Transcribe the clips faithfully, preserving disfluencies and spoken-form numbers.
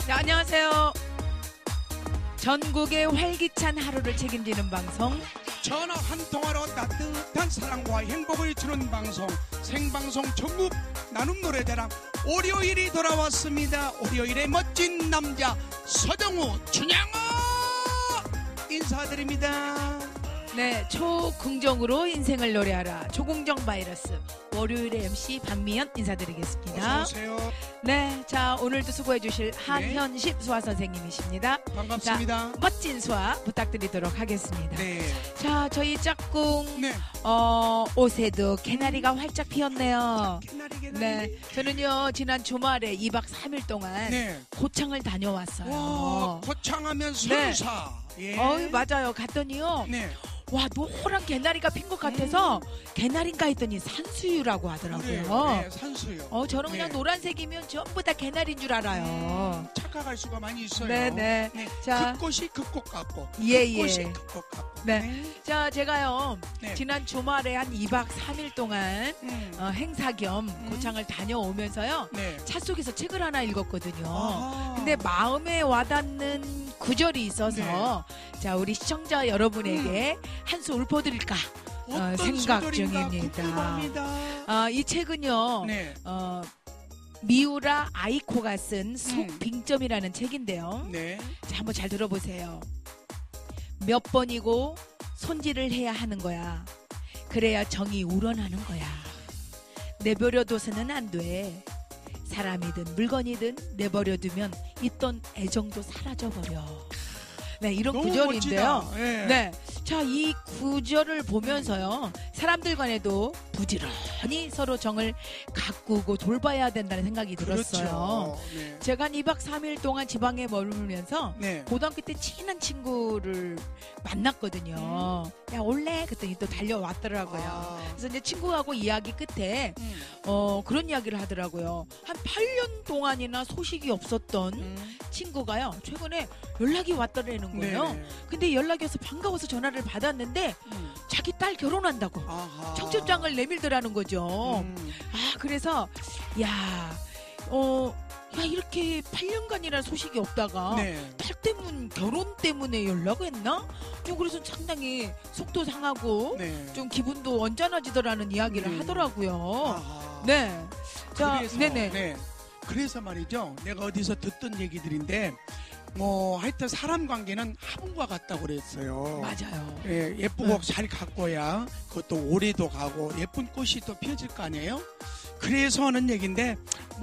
네, 안녕하세요. 전국의 활기찬 하루를 책임지는 방송 전화 한 통화로 따뜻한 사랑과 행복을 주는 방송 생방송 전국 나눔 노래자랑 월요일이 돌아왔습니다. 월요일의 멋진 남자 서정우 춘향아 인사드립니다. 네, 초긍정으로 인생을 노래하라 초긍정 바이러스 월요일의 엠씨 박미연 인사드리겠습니다. 어서오세요. 네, 자 오늘도 수고해 주실 한현십 수화 선생님이십니다. 반갑습니다. 자, 멋진 수화 부탁드리도록 하겠습니다. 네. 자, 저희 짝꿍 네. 어, 옷에도 개나리가 활짝 피었네요. 개나리 개나리. 네, 저는요 지난 주말에 이박 삼일 동안 네. 고창을 다녀왔어요. 와, 거창하면 서루사. 예. 어, 맞아요. 갔더니요. 네. 와, 노란 개나리가 핀 것 같아서 개나리인가 했더니 산수유라고 하더라고요. 그래요. 네, 산수유. 어, 저는 그냥 네. 노란색이면 전부 다 개나리인 줄 알아요. 착각할 수가 많이 있어요. 네네. 네. 자, 그 꽃이 그 꽃 같고, 예, 그 꽃이 예. 그 꽃 같고. 네. 자, 제가요 네. 지난 주말에 한 이박 삼일 동안 음. 어, 행사 겸 고창을 다녀오면서요 네. 차 속에서 책을 하나 읽었거든요. 아하. 근데 마음에 와닿는 구절이 있어서 자 우리 시청자 여러분에게 한 수 읊어드릴까 어떤 생각 소절인가 중입니다. 궁금합니다. 아, 이 책은요 네. 어, 미우라 아이코가 쓴 음. 속빙점이라는 책인데요. 네. 자, 한번 잘 들어보세요. 몇 번이고 손질을 해야 하는 거야. 그래야 정이 우러나는 거야. 내버려둬서는 안 돼. 사람이든 물건이든 내버려두면 있던 애정도 사라져버려. 네, 이런 너무 구절인데요. 멋지다. 네. 네. 자, 이 구절을 보면서요. 사람들 간에도 부지런히 서로 정을 가꾸고 돌봐야 된다는 생각이 들었어요. 그렇죠. 네. 제가 한 이박 삼일 동안 지방에 머물면서 네. 고등학교 때 친한 친구를 만났거든요. 야, 올래? 그랬더니 또 달려왔더라고요. 아. 그래서 이제 친구하고 이야기 끝에 음. 어, 그런 이야기를 하더라고요. 한 팔 년 동안이나 소식이 없었던 음. 친구가요. 최근에 연락이 왔더라는 거예요. 네. 근데 연락이 와서 반가워서 전화를 받았는데 음. 자기 딸 결혼한다고 아하. 청첩장을 내밀더라는 거죠. 음. 아, 그래서 야, 어, 야 이렇게 팔 년간이나 소식이 없다가 네. 딸 때문 결혼 때문에 연락을 했나? 좀 그래서 상당히 속도 상하고 네. 좀 기분도 언짢아지더라는 이야기를 음. 하더라고요. 아하. 네. 자, 그래서, 네네. 네. 그래서 말이죠. 내가 어디서 듣던 얘기들인데 뭐 하여튼 사람 관계는 화분과 같다고 그랬어요. 맞아요. 예, 예쁘고 응. 잘 가꿔야 그것도 오래도 가고 예쁜 꽃이 또 피어질 거 아니에요? 그래서 하는 얘기인데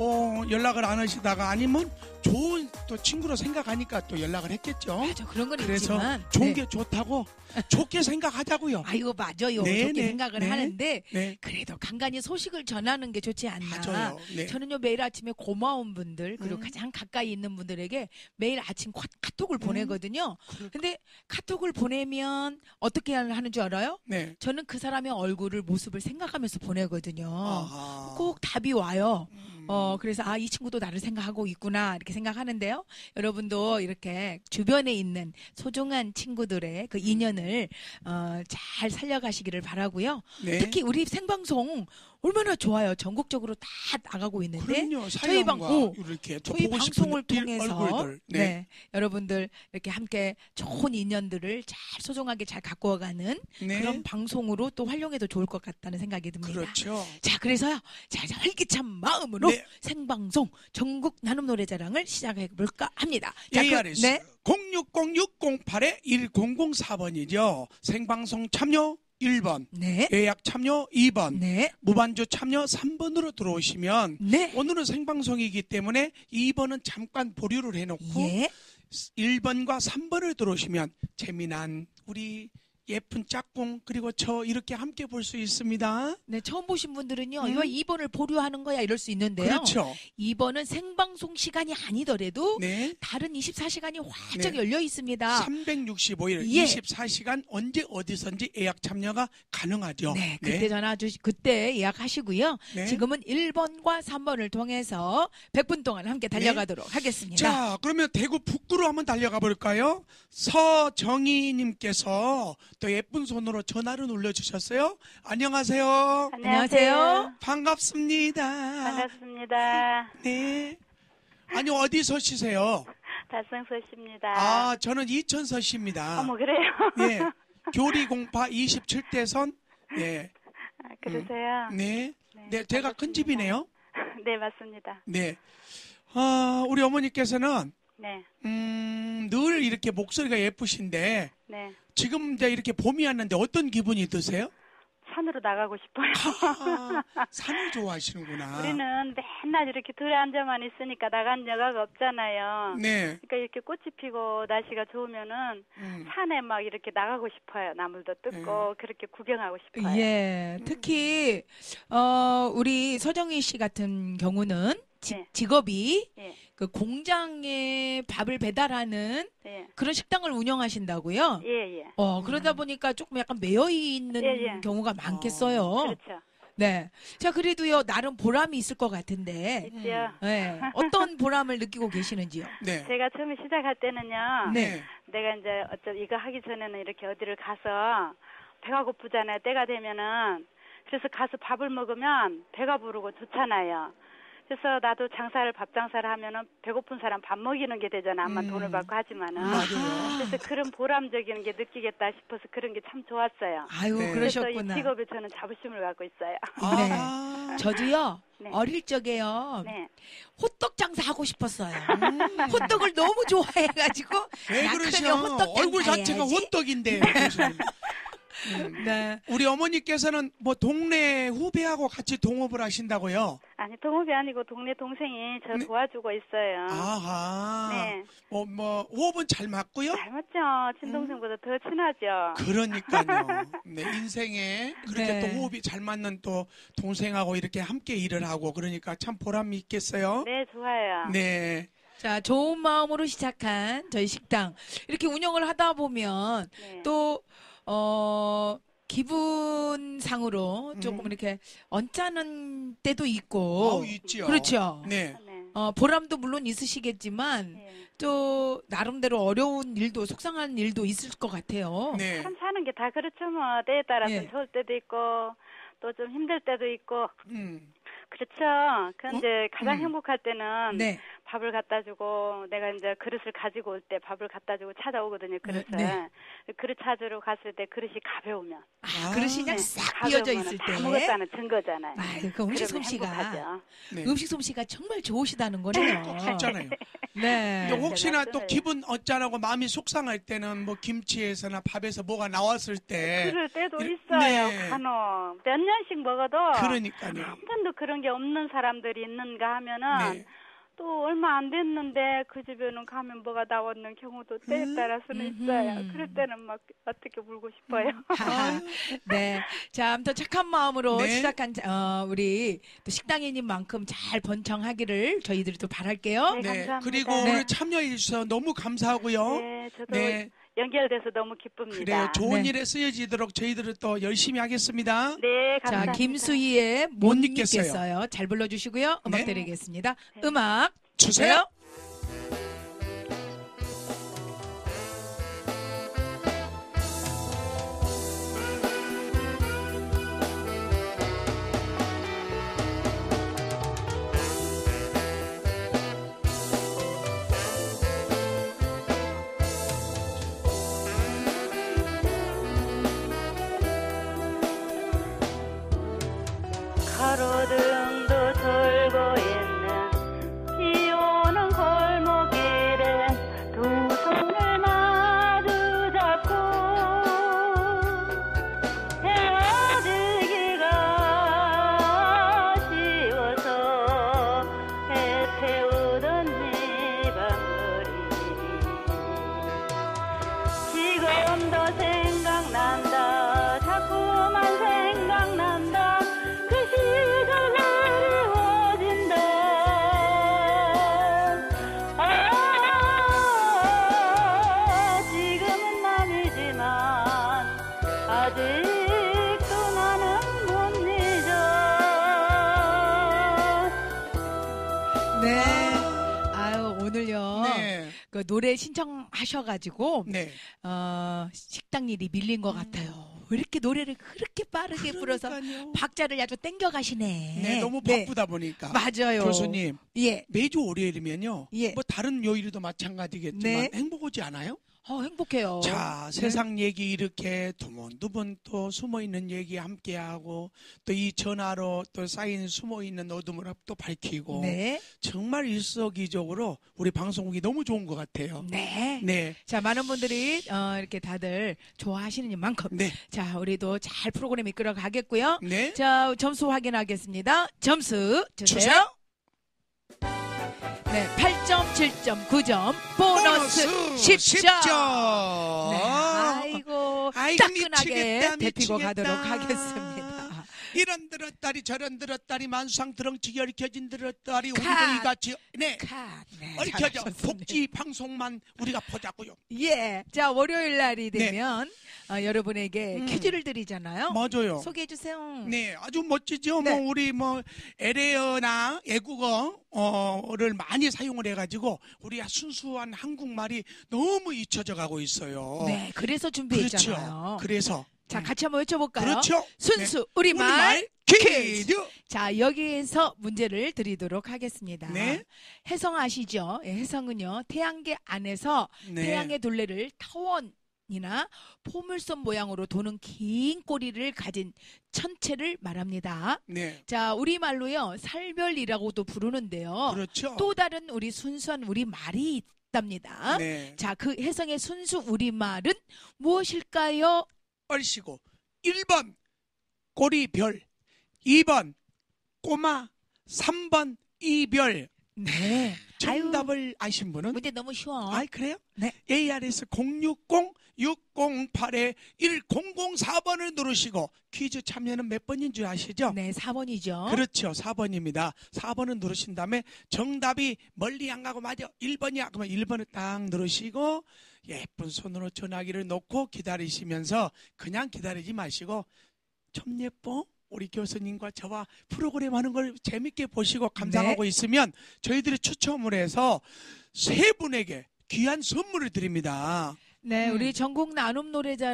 뭐 연락을 안 하시다가 아니면 좋은 또 친구로 생각하니까 또 연락을 했겠죠. 맞아, 그런 건 그래서 있지만 좋은 네. 게 좋다고 좋게 생각하자고요. 아이고 맞아요. 네, 좋게 네, 생각을 네. 하는데 네, 그래도 간간히 소식을 전하는 게 좋지 않나. 맞아요. 네. 저는요 매일 아침에 고마운 분들 그리고 음. 가장 가까이 있는 분들에게 매일 아침 카, 카톡을 음. 보내거든요. 그럴- 근데 카톡을 보내면 어떻게 하는 줄 알아요? 네. 저는 그 사람의 얼굴을 모습을 생각하면서 보내거든요. 아하. 꼭 답이 와요. 음. 어, 그래서, 아, 이 친구도 나를 생각하고 있구나, 이렇게 생각하는데요. 여러분도 이렇게 주변에 있는 소중한 친구들의 그 인연을, 어, 잘 살려가시기를 바라고요. 네. 특히 우리 생방송 얼마나 좋아요. 전국적으로 다 나가고 있는데. 그럼요. 저희 방- 사연과 오, 이렇게 또 저희 보고 방송을 싶은 통해서 얼굴들. 네. 네. 여러분들 이렇게 함께 좋은 인연들을 잘 소중하게 잘 가꾸어가는 네. 그런 방송으로 또 활용해도 좋을 것 같다는 생각이 듭니다. 그렇죠. 자, 그래서요. 자, 이제 활기찬 마음으로 네. 생방송 전국 나눔 노래자랑을 시작해 볼까 합니다. 자, 그- 에이아르에스 네. 공육공육 공팔 일공공사 번이죠. 생방송 참여 일 번, 네. 예약 참여 이 번, 네. 무반주 참여 삼 번으로 들어오시면 네. 오늘은 생방송이기 때문에 이 번은 잠깐 보류를 해놓고 예. 일 번과 삼 번을 들어오시면 재미난 우리 예쁜 짝꿍 그리고 저 이렇게 함께 볼 수 있습니다. 네, 처음 보신 분들은요. 음. 이거 이 번을 보류하는 거야 이럴 수 있는데요. 그렇죠. 이 번은 생방송 시간이 아니더라도 네. 다른 이십사 시간이 활짝 네. 열려 있습니다. 삼백육십오 일 예. 이십사 시간 언제 어디선지 예약 참여가 가능하죠. 네, 그때 전화 주시, 그때 예약하시고요. 네. 지금은 일 번과 삼 번을 통해서 백 분 동안 함께 달려가도록 하겠습니다. 자, 그러면 대구 북구로 한번 달려가 볼까요? 서정희님께서 또 예쁜 손으로 전화를 올려주셨어요. 안녕하세요. 안녕하세요. 반갑습니다. 반갑습니다. 네. 아니, 어디서 시세요? 달성서 씨입니다. 아, 저는 이천서 씨입니다. 어머, 그래요? 예. 교리공파 이십칠 대선. 예. 아, 그러세요? 네. 네, 네, 제가 반갑습니다. 큰 집이네요. 네, 맞습니다. 네. 아, 우리 어머니께서는, 네, 음, 늘 이렇게 목소리가 예쁘신데, 네. 지금 이제 이렇게 봄이 왔는데 어떤 기분이 드세요? 산으로 나가고 싶어요. 아, 산을 좋아하시는구나. 우리는 맨날 이렇게 들에 앉아만 있으니까 나간 여가가 없잖아요. 네. 그러니까 이렇게 꽃이 피고 날씨가 좋으면은 음. 산에 막 이렇게 나가고 싶어요. 나물도 뜯고 그렇게 구경하고 싶어요. 예, 특히 어 우리 서정희 씨 같은 경우는 지, 네. 직업이 예, 그 공장에 밥을 배달하는 예, 그런 식당을 운영하신다고요? 예, 예. 어 그러다 보니까 조금 약간 매여 있는 예, 예. 경우가 많겠어요. 그렇죠. 네, 자 그래도요 나름 보람이 있을 것 같은데, 있죠. 네, 어떤 보람을 느끼고 계시는지요? 네. 제가 처음에 시작할 때는요. 네. 내가 이제 어쩌 이거 하기 전에는 이렇게 어디를 가서 배가 고프잖아요. 때가 되면은 그래서 가서 밥을 먹으면 배가 부르고 좋잖아요. 그래서 나도 장사를 밥 장사를 하면은 배고픈 사람 밥 먹이는 게 되잖아. 암만 음. 돈을 받고 하지만은. 맞아요. 그래서 그런 보람적인 게 느끼겠다 싶어서 그런 게 참 좋았어요. 아유 네. 그래서 이 그러셨구나. 직업에 저는 자부심을 갖고 있어요. 아. 저도요 네. 어릴 적에요 네. 호떡 장사 하고 싶었어요. 음. 호떡을 너무 좋아해가지고 왜 나 그러셔? 크면 호떡 얼굴 장사 자체가 해야지. 호떡인데. 음. 네. 우리 어머니께서는 뭐 동네 후배하고 같이 동업을 하신다고요? 아니 동업이 아니고 동네 동생이 저 네. 도와주고 있어요. 아하. 네. 뭐, 뭐, 호흡은 잘 맞고요? 잘 맞죠. 친동생보다 더 친하죠. 그러니까요. 네, 인생에 그렇게 네. 또 호흡이 잘 맞는 또 동생하고 이렇게 함께 일을 하고 그러니까 참 보람이 있겠어요? 네, 좋아요. 네. 자, 좋은 마음으로 시작한 저희 식당. 이렇게 운영을 하다 보면 네. 또, 어, 기분상으로 조금 음. 이렇게 언짢은 때도 있고. 어우, 있지요. 그렇죠. 네. 네. 어, 보람도 물론 있으시겠지만 네. 또 나름대로 어려운 일도 속상한 일도 있을 것 같아요. 네. 참 사는 게 다 그렇죠. 뭐 때에 따라서 예. 좋을 때도 있고 또 좀 힘들 때도 있고 음. 그렇죠. 그런데 가장 음. 행복할 때는 네. 밥을 갖다 주고 내가 이제 그릇을 가지고 올 때 밥을 갖다 주고 찾아오거든요. 그릇을. 네. 그릇 찾으러 갔을 때 그릇이 가벼우면 아, 아. 그릇이 그냥 네, 싹 비어져 가벼우면은 있을 다 때. 먹었다는 증거잖아요. 아유, 그 음식 그러면 솜씨가. 행복하죠. 네. 음식 솜씨가 정말 좋으시다는 거네요. 없잖아요. 네. 근데 혹시나 또 맞아요. 기분 어쩌라고 마음이 속상할 때는 뭐 김치에서나 밥에서 뭐가 나왔을 때 그럴 때도 이- 있어요. 네. 간혹 몇 년씩 먹어도 그러니까요. 한 번도 그런 게 없는 사람들이 있는가 하면은 네. 또 얼마 안 됐는데 그 집에는 가면 뭐가 나왔는 경우도 때에 음. 따라서는 음흠. 있어요. 그럴 때는 막 어떻게 울고 싶어요. 하하. 네. 자, 아무튼 착한 마음으로 네. 시작한 어, 우리 또 식당이님만큼 잘 번창하기를 저희들이 또 바랄게요. 네. 네. 감사합니다. 그리고 네. 오늘 참여해 주셔서 너무 감사하고요. 네, 저도 네. 연결돼서 너무 기쁩니다. 그래요. 좋은 네. 일에 쓰여지도록 저희들은 또 열심히 하겠습니다. 네, 자, 감사합니다. 김수희의 못 못 잊겠어요. 잊겠어요. 잘 불러주시고요. 음악 네. 드리겠습니다. 네. 음악 주세요. 가로등도 돌고 있는 비 오는 골목길에 두 손을 마주 잡고 헤어지기가 쉬워서 애태우던 지방거리 지금도 생각난다 자꾸만 생각난다 그 시절 그리워진다 아 지금은 남이지만 아직도 나는 못 잊어 네. 아유, 오늘요. 네. 그 노래 신청하셔가지고, 네. 어, 식당 일이 밀린 것 같아요. 왜 이렇게 노래를 그렇게 빠르게 불어서 그러니까요. 박자를 아주 땡겨 가시네. 네, 너무 바쁘다 보니까. 맞아요. 교수님, 예. 매주 월요일이면요. 예. 뭐 다른 요일도 마찬가지겠지만 네. 행복하지 않아요? 어, 행복해요. 자, 네. 세상 얘기 이렇게 두문두문 또 숨어있는 얘기 함께하고 또 이 전화로 또 쌓인 숨어있는 어둠을 또 밝히고 네. 정말 일석이조로 우리 방송국이 너무 좋은 것 같아요. 네. 네. 자, 많은 분들이 어, 이렇게 다들 좋아하시는 만큼 네. 자, 우리도 잘 프로그램 이끌어 가겠고요. 네. 자, 점수 확인하겠습니다. 점수 주세요. 주세요. 네, 팔 점, 칠 점, 구 점, 보너스, 십 점. 네, 아이고, 아이고, 따끈하게 미치겠다, 데피고 미치겠다. 가도록 하겠습니다. 이런 들었다리 저런 들었다리 만상 드렁치기 얽혀진 들었다리 카. 웅덩이같이 네. 카. 네, 얽혀져 잘하셨습니다. 복지 방송만 우리가 보자고요. 예. 자, 월요일 날이 네. 되면 어, 여러분에게 음. 퀴즈를 드리잖아요. 맞아요. 소개해 주세요. 네, 아주 멋지죠. 네. 뭐 우리 뭐 에레어나 애국어를 많이 사용을 해가지고 우리 순수한 한국말이 너무 잊혀져 가고 있어요. 네, 그래서 준비했잖아요. 그렇죠. 그래서 자, 음. 같이 한번 외쳐볼까요? 그렇죠. 순수 네. 우리말, 우리말 퀴즈. 퀴즈. 자, 여기에서 문제를 드리도록 하겠습니다. 네. 혜성 아시죠? 예, 혜성은요, 태양계 안에서 네. 태양의 둘레를 타원이나 포물선 모양으로 도는 긴 꼬리를 가진 천체를 말합니다. 네. 자, 우리말로요, 살별이라고도 부르는데요. 그렇죠. 또 다른 우리 순수한 우리말이 있답니다. 네. 자, 그 혜성의 순수 우리말은 무엇일까요? 얼씨구 일 번 꼬리별, 이 번 꼬마, 삼 번 이별. 네. 정답을 아신 아유, 분은? 문제 너무 쉬워. 아, 그래요? 네. 에이아르에스 공육공 육공팔 일공공사 번을 누르시고 퀴즈 참여는 몇 번인 줄 아시죠? 네, 사 번이죠. 그렇죠. 사 번입니다. 사 번을 누르신 다음에 정답이 멀리 안 가고 맞아. 일 번이야. 그러면 일 번을 딱 누르시고 예쁜 손으로 전화기를 놓고 기다리시면서 그냥 기다리지 마시고 좀 예뻐? 우리 교수님과 저와 프로그램 하는 걸 재밌게 보시고 감상하고 네. 있으면 저희들이 추첨을 해서 세 분에게 귀한 선물을 드립니다. 네, 음. 우리 전국 나눔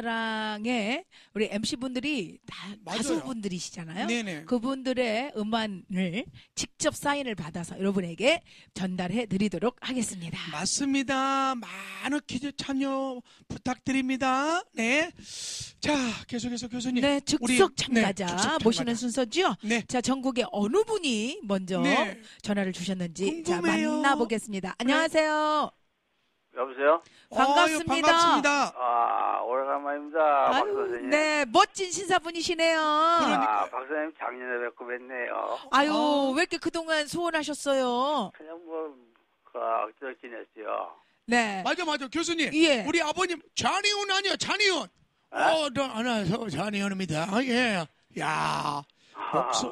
노래자랑에 우리 엠씨분들이 다 맞아요. 가수분들이시잖아요. 네네. 그분들의 음반을 직접 사인을 받아서 여러분에게 전달해 드리도록 하겠습니다. 맞습니다. 많은 퀴즈 참여 부탁드립니다. 네. 자, 계속해서 교수님. 네, 즉석 우리- 참가자 네, 즉석 모시는 참가자. 순서죠? 네. 자, 전국에 어느 분이 먼저 네. 전화를 주셨는지 자, 궁금해요. 만나보겠습니다. 안녕하세요. 여보세요? 반갑습니다. 어유, 반갑습니다. 아, 오래간만입니다. 박 아유, 선생님. 네, 멋진 신사분이시네요. 그러니까요. 아, 박 선생님 작년에 뵙고 뵀네요. 아유, 어. 왜 이렇게 그동안 소원하셨어요? 그냥 뭐, 그, 악절 지냈죠. 네. 맞아, 맞아. 교수님. 예. 우리 아버님, 잔이훈 아니야, 잔이훈. 어, 너, 안녕하세요. 잔이훈입니다. 아, 예. 야 목소,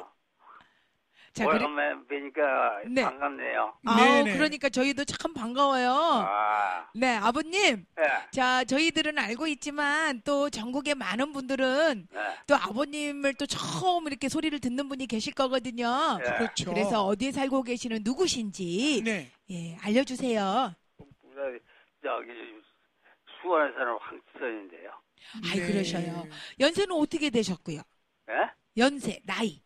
자, 그래, 오래간만에 뵈니까 네. 반갑네요. 아우, 네네. 그러니까 저희도 참 반가워요. 아, 네, 아버님. 예, 자, 저희들은 알고 있지만 또 전국의 많은 분들은 네. 또 아버님을 또 처음 이렇게 소리를 듣는 분이 계실 거거든요. 예. 그렇죠. 그래서 어디에 살고 계시는 누구신지 네. 예, 알려주세요. 우리 저기, 수원에 사는 황치선인데요. 아이, 네. 그러셔요. 연세는 어떻게 되셨고요? 예? 연세, 나이.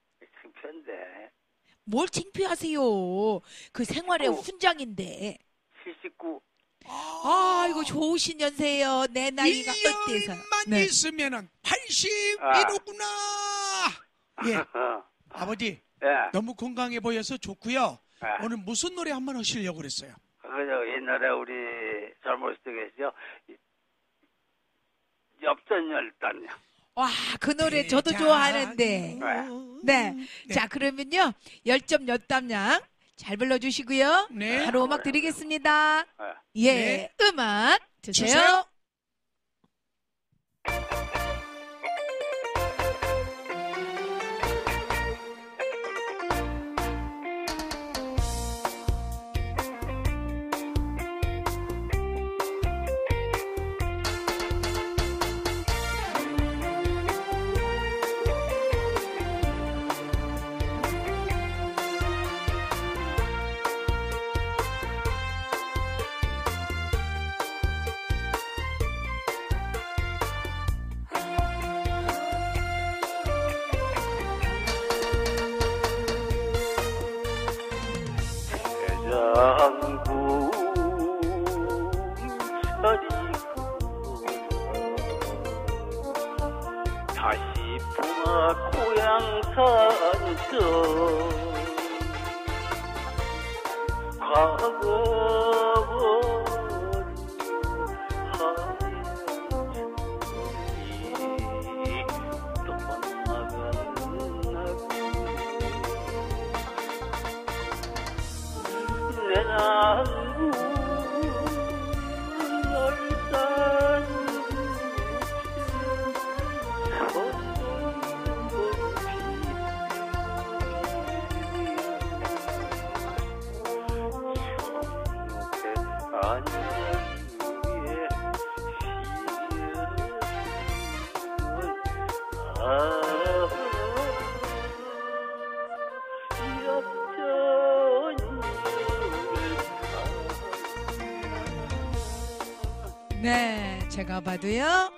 창피한데. 뭘 창피하세요. 그 생활의 어. 훈장인데. 칠십구. 아, 이거 좋으신 연세예요. 내 나이가 어때서. 일년만 네. 있으면은 팔십이로구나. 예. 어, 아버지, 예. 너무 건강해 보여서 좋고요. 예. 오늘 무슨 노래 한번 하시려고 그랬어요? 그저 옛날에 우리 젊었을 때 계시죠. 엽전열단요. 와, 그 노래 저도 대장. 좋아하는데. 네. 네. 자, 그러면요. 열점 엿담양 잘 불러주시고요. 네. 바로 음악 드리겠습니다. 예. 예, 네. 음악 주세요. 주세요. 방구 차리고 다시 풍악 고향 산저 과거버린 하얀 떠나간 내 남구 얼산 네, 제가 봐도요.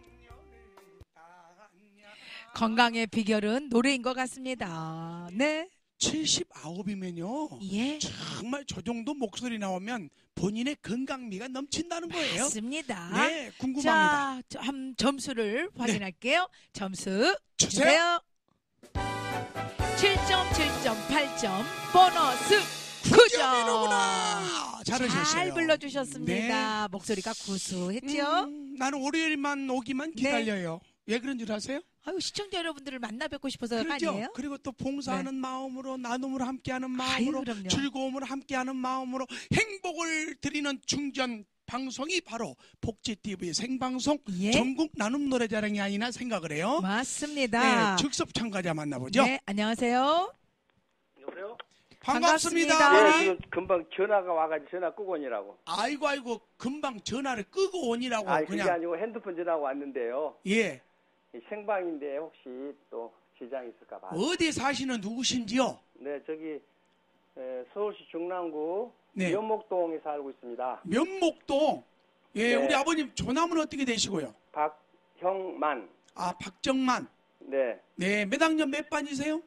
건강의 비결은 노래인 것 같습니다. 네. 칠십구이면요. 예. 정말 저 정도 목소리 나오면 본인의 건강미가 넘친다는 거예요. 맞습니다. 네, 궁금합니다. 자, 한 점수를 확인할게요. 점수 주세요. 주세요. 칠 점, 칠 점, 팔 점, 보너스 구 점. 점이로구나. 잘하셨어요. 잘 불러주셨습니다. 목소리가 구수했죠? 음, 나는 월요일만 오기만 기다려요. 왜 그런 줄 아세요? 아유, 시청자 여러분들을 만나 뵙고 싶어서가 그렇죠. 아니에요? 그리고 또 봉사하는 마음으로, 나눔을 함께하는 마음으로, 아유, 그럼요. 즐거움을 함께하는 마음으로 행복을 드리는 충전 방송이 바로 복지티비의 생방송 예. 전국 나눔 노래자랑이 아니나 생각을 해요. 맞습니다. 네, 즉석 참가자 만나보죠. 네, 안녕하세요. 여보세요? 반갑습니다. 반갑습니다. 네, 지금 금방 전화가 와가지고 전화 끄고 오니라고. 아이고 아이고 금방 전화를 끄고 오니라고 아, 그게 그냥 아니고 핸드폰 전화가 왔는데요. 예. 이 생방인데 혹시 또 지장 있을까 봐. 어디 사시는 누구신지요? 네, 저기 에, 서울시 중랑구 네. 면목동에 살고 있습니다. 면목동. 예, 네. 우리 아버님 조남은 어떻게 되시고요? 박형만. 아, 박정만. 네, 네, 몇 학년 몇 반이세요?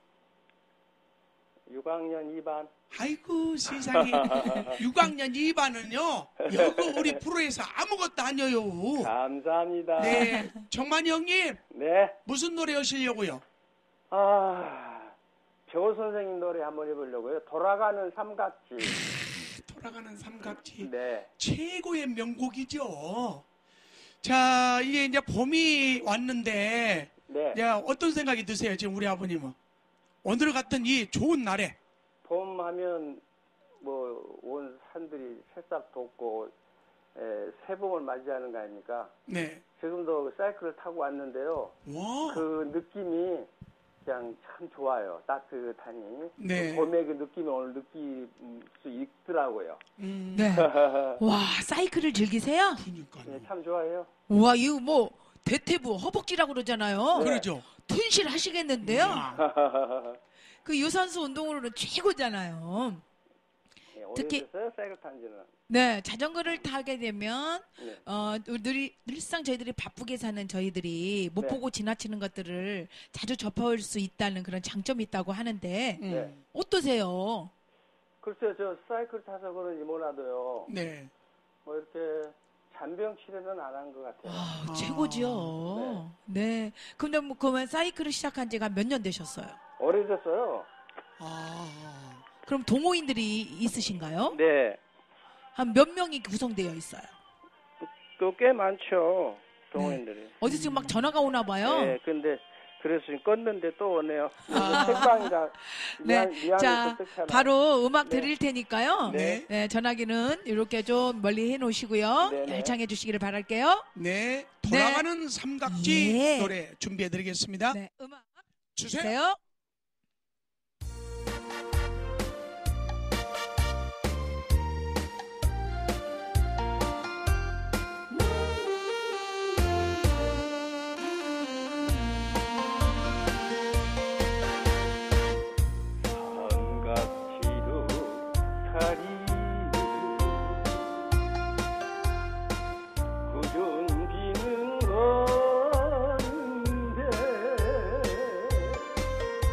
육 학년 이 반. 아이고 세상에 육 학년 이 반은요 여기 우리 프로에서 아무것도 아니에요. 감사합니다. 네, 정만이 형님 네. 무슨 노래 하시려고요? 아, 배우 선생님 노래 한번 해보려고요. 돌아가는 삼각지. 돌아가는 삼각지. 네. 최고의 명곡이죠. 자, 이게 이제 봄이 왔는데 네. 야, 어떤 생각이 드세요 지금 우리 아버님은? 오늘 같은 이 좋은 날에. 봄 하면 뭐 온 산들이 새싹 돋고 에, 새봄을 맞이하는 거 아닙니까? 네. 지금도 사이클을 타고 왔는데요. 와. 그 느낌이 그냥 참 좋아요. 따뜻하니. 네. 그 봄의 그 느낌을 오늘 느낄 수 있더라고요. 음. 네. 와, 사이클을 즐기세요? 그러니까요. 네, 참 좋아해요. 와, 이거 뭐 대퇴부 허벅지라고 그러잖아요. 네. 그러죠. 튼실 하시겠는데요? 아, 그 유산소 운동으로는 최고잖아요. 네, 특히- 오래됐어요, 사이클 탄 지는. 네, 자전거를 타게 되면 네. 어, 늘, 늘상 저희들이 바쁘게 사는 저희들이 못 네. 보고 지나치는 것들을 자주 접할 수 있다는 그런 장점이 있다고 하는데 음. 네. 어떠세요? 글쎄요, 저 사이클 타서 그런지 몰라도요. 네. 뭐 이렇게 잔병 치레는 안 한 것 같아요. 아, 아, 최고죠. 네. 근데 뭐 그러면 사이클을 시작한 지가 몇 년 되셨어요? 오래됐어요. 아. 그럼 동호인들이 있으신가요? 네. 한 몇 명이 구성되어 있어요? 또 꽤 많죠. 동호인들이. 어디서 지금 막 전화가 오나 봐요. 네, 근데 그래서 지금 껐는데 또 오네요. 아. 책방이라 네. 미안, 미안해서 자, 뜯잖아. 바로 음악 네. 드릴 테니까요. 네. 네, 전화기는 이렇게 좀 멀리 해 놓으시고요. 네, 네. 열창해 주시기를 바랄게요. 네. 돌아가는 삼각지 예. 노래 준비해 드리겠습니다. 네, 음악 주세요. 주세요. 삼각지로 다리 꾸준비는 건데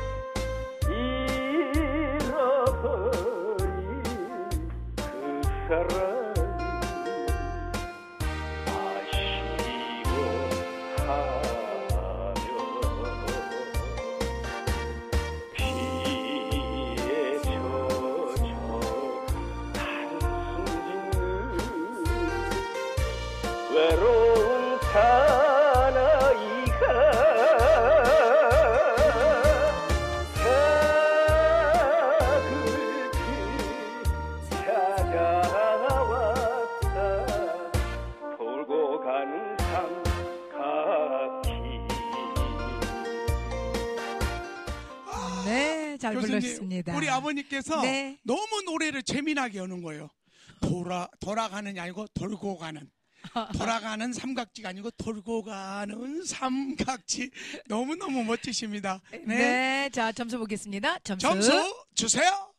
외로운 사나이가 사글피 찾아왔다. 돌고 가는 삼각기. 네, 잘 교수님, 불렀습니다. 우리 아버님께서 네. 너무 노래를 재미나게 하는 거예요. 돌아 돌아가는 게 아니고 돌고 가는. 돌아가는 삼각지가 아니고 돌고 가는 삼각지. 너무너무 멋지십니다. 네. 네. 자, 점수 보겠습니다. 점수. 점수 주세요.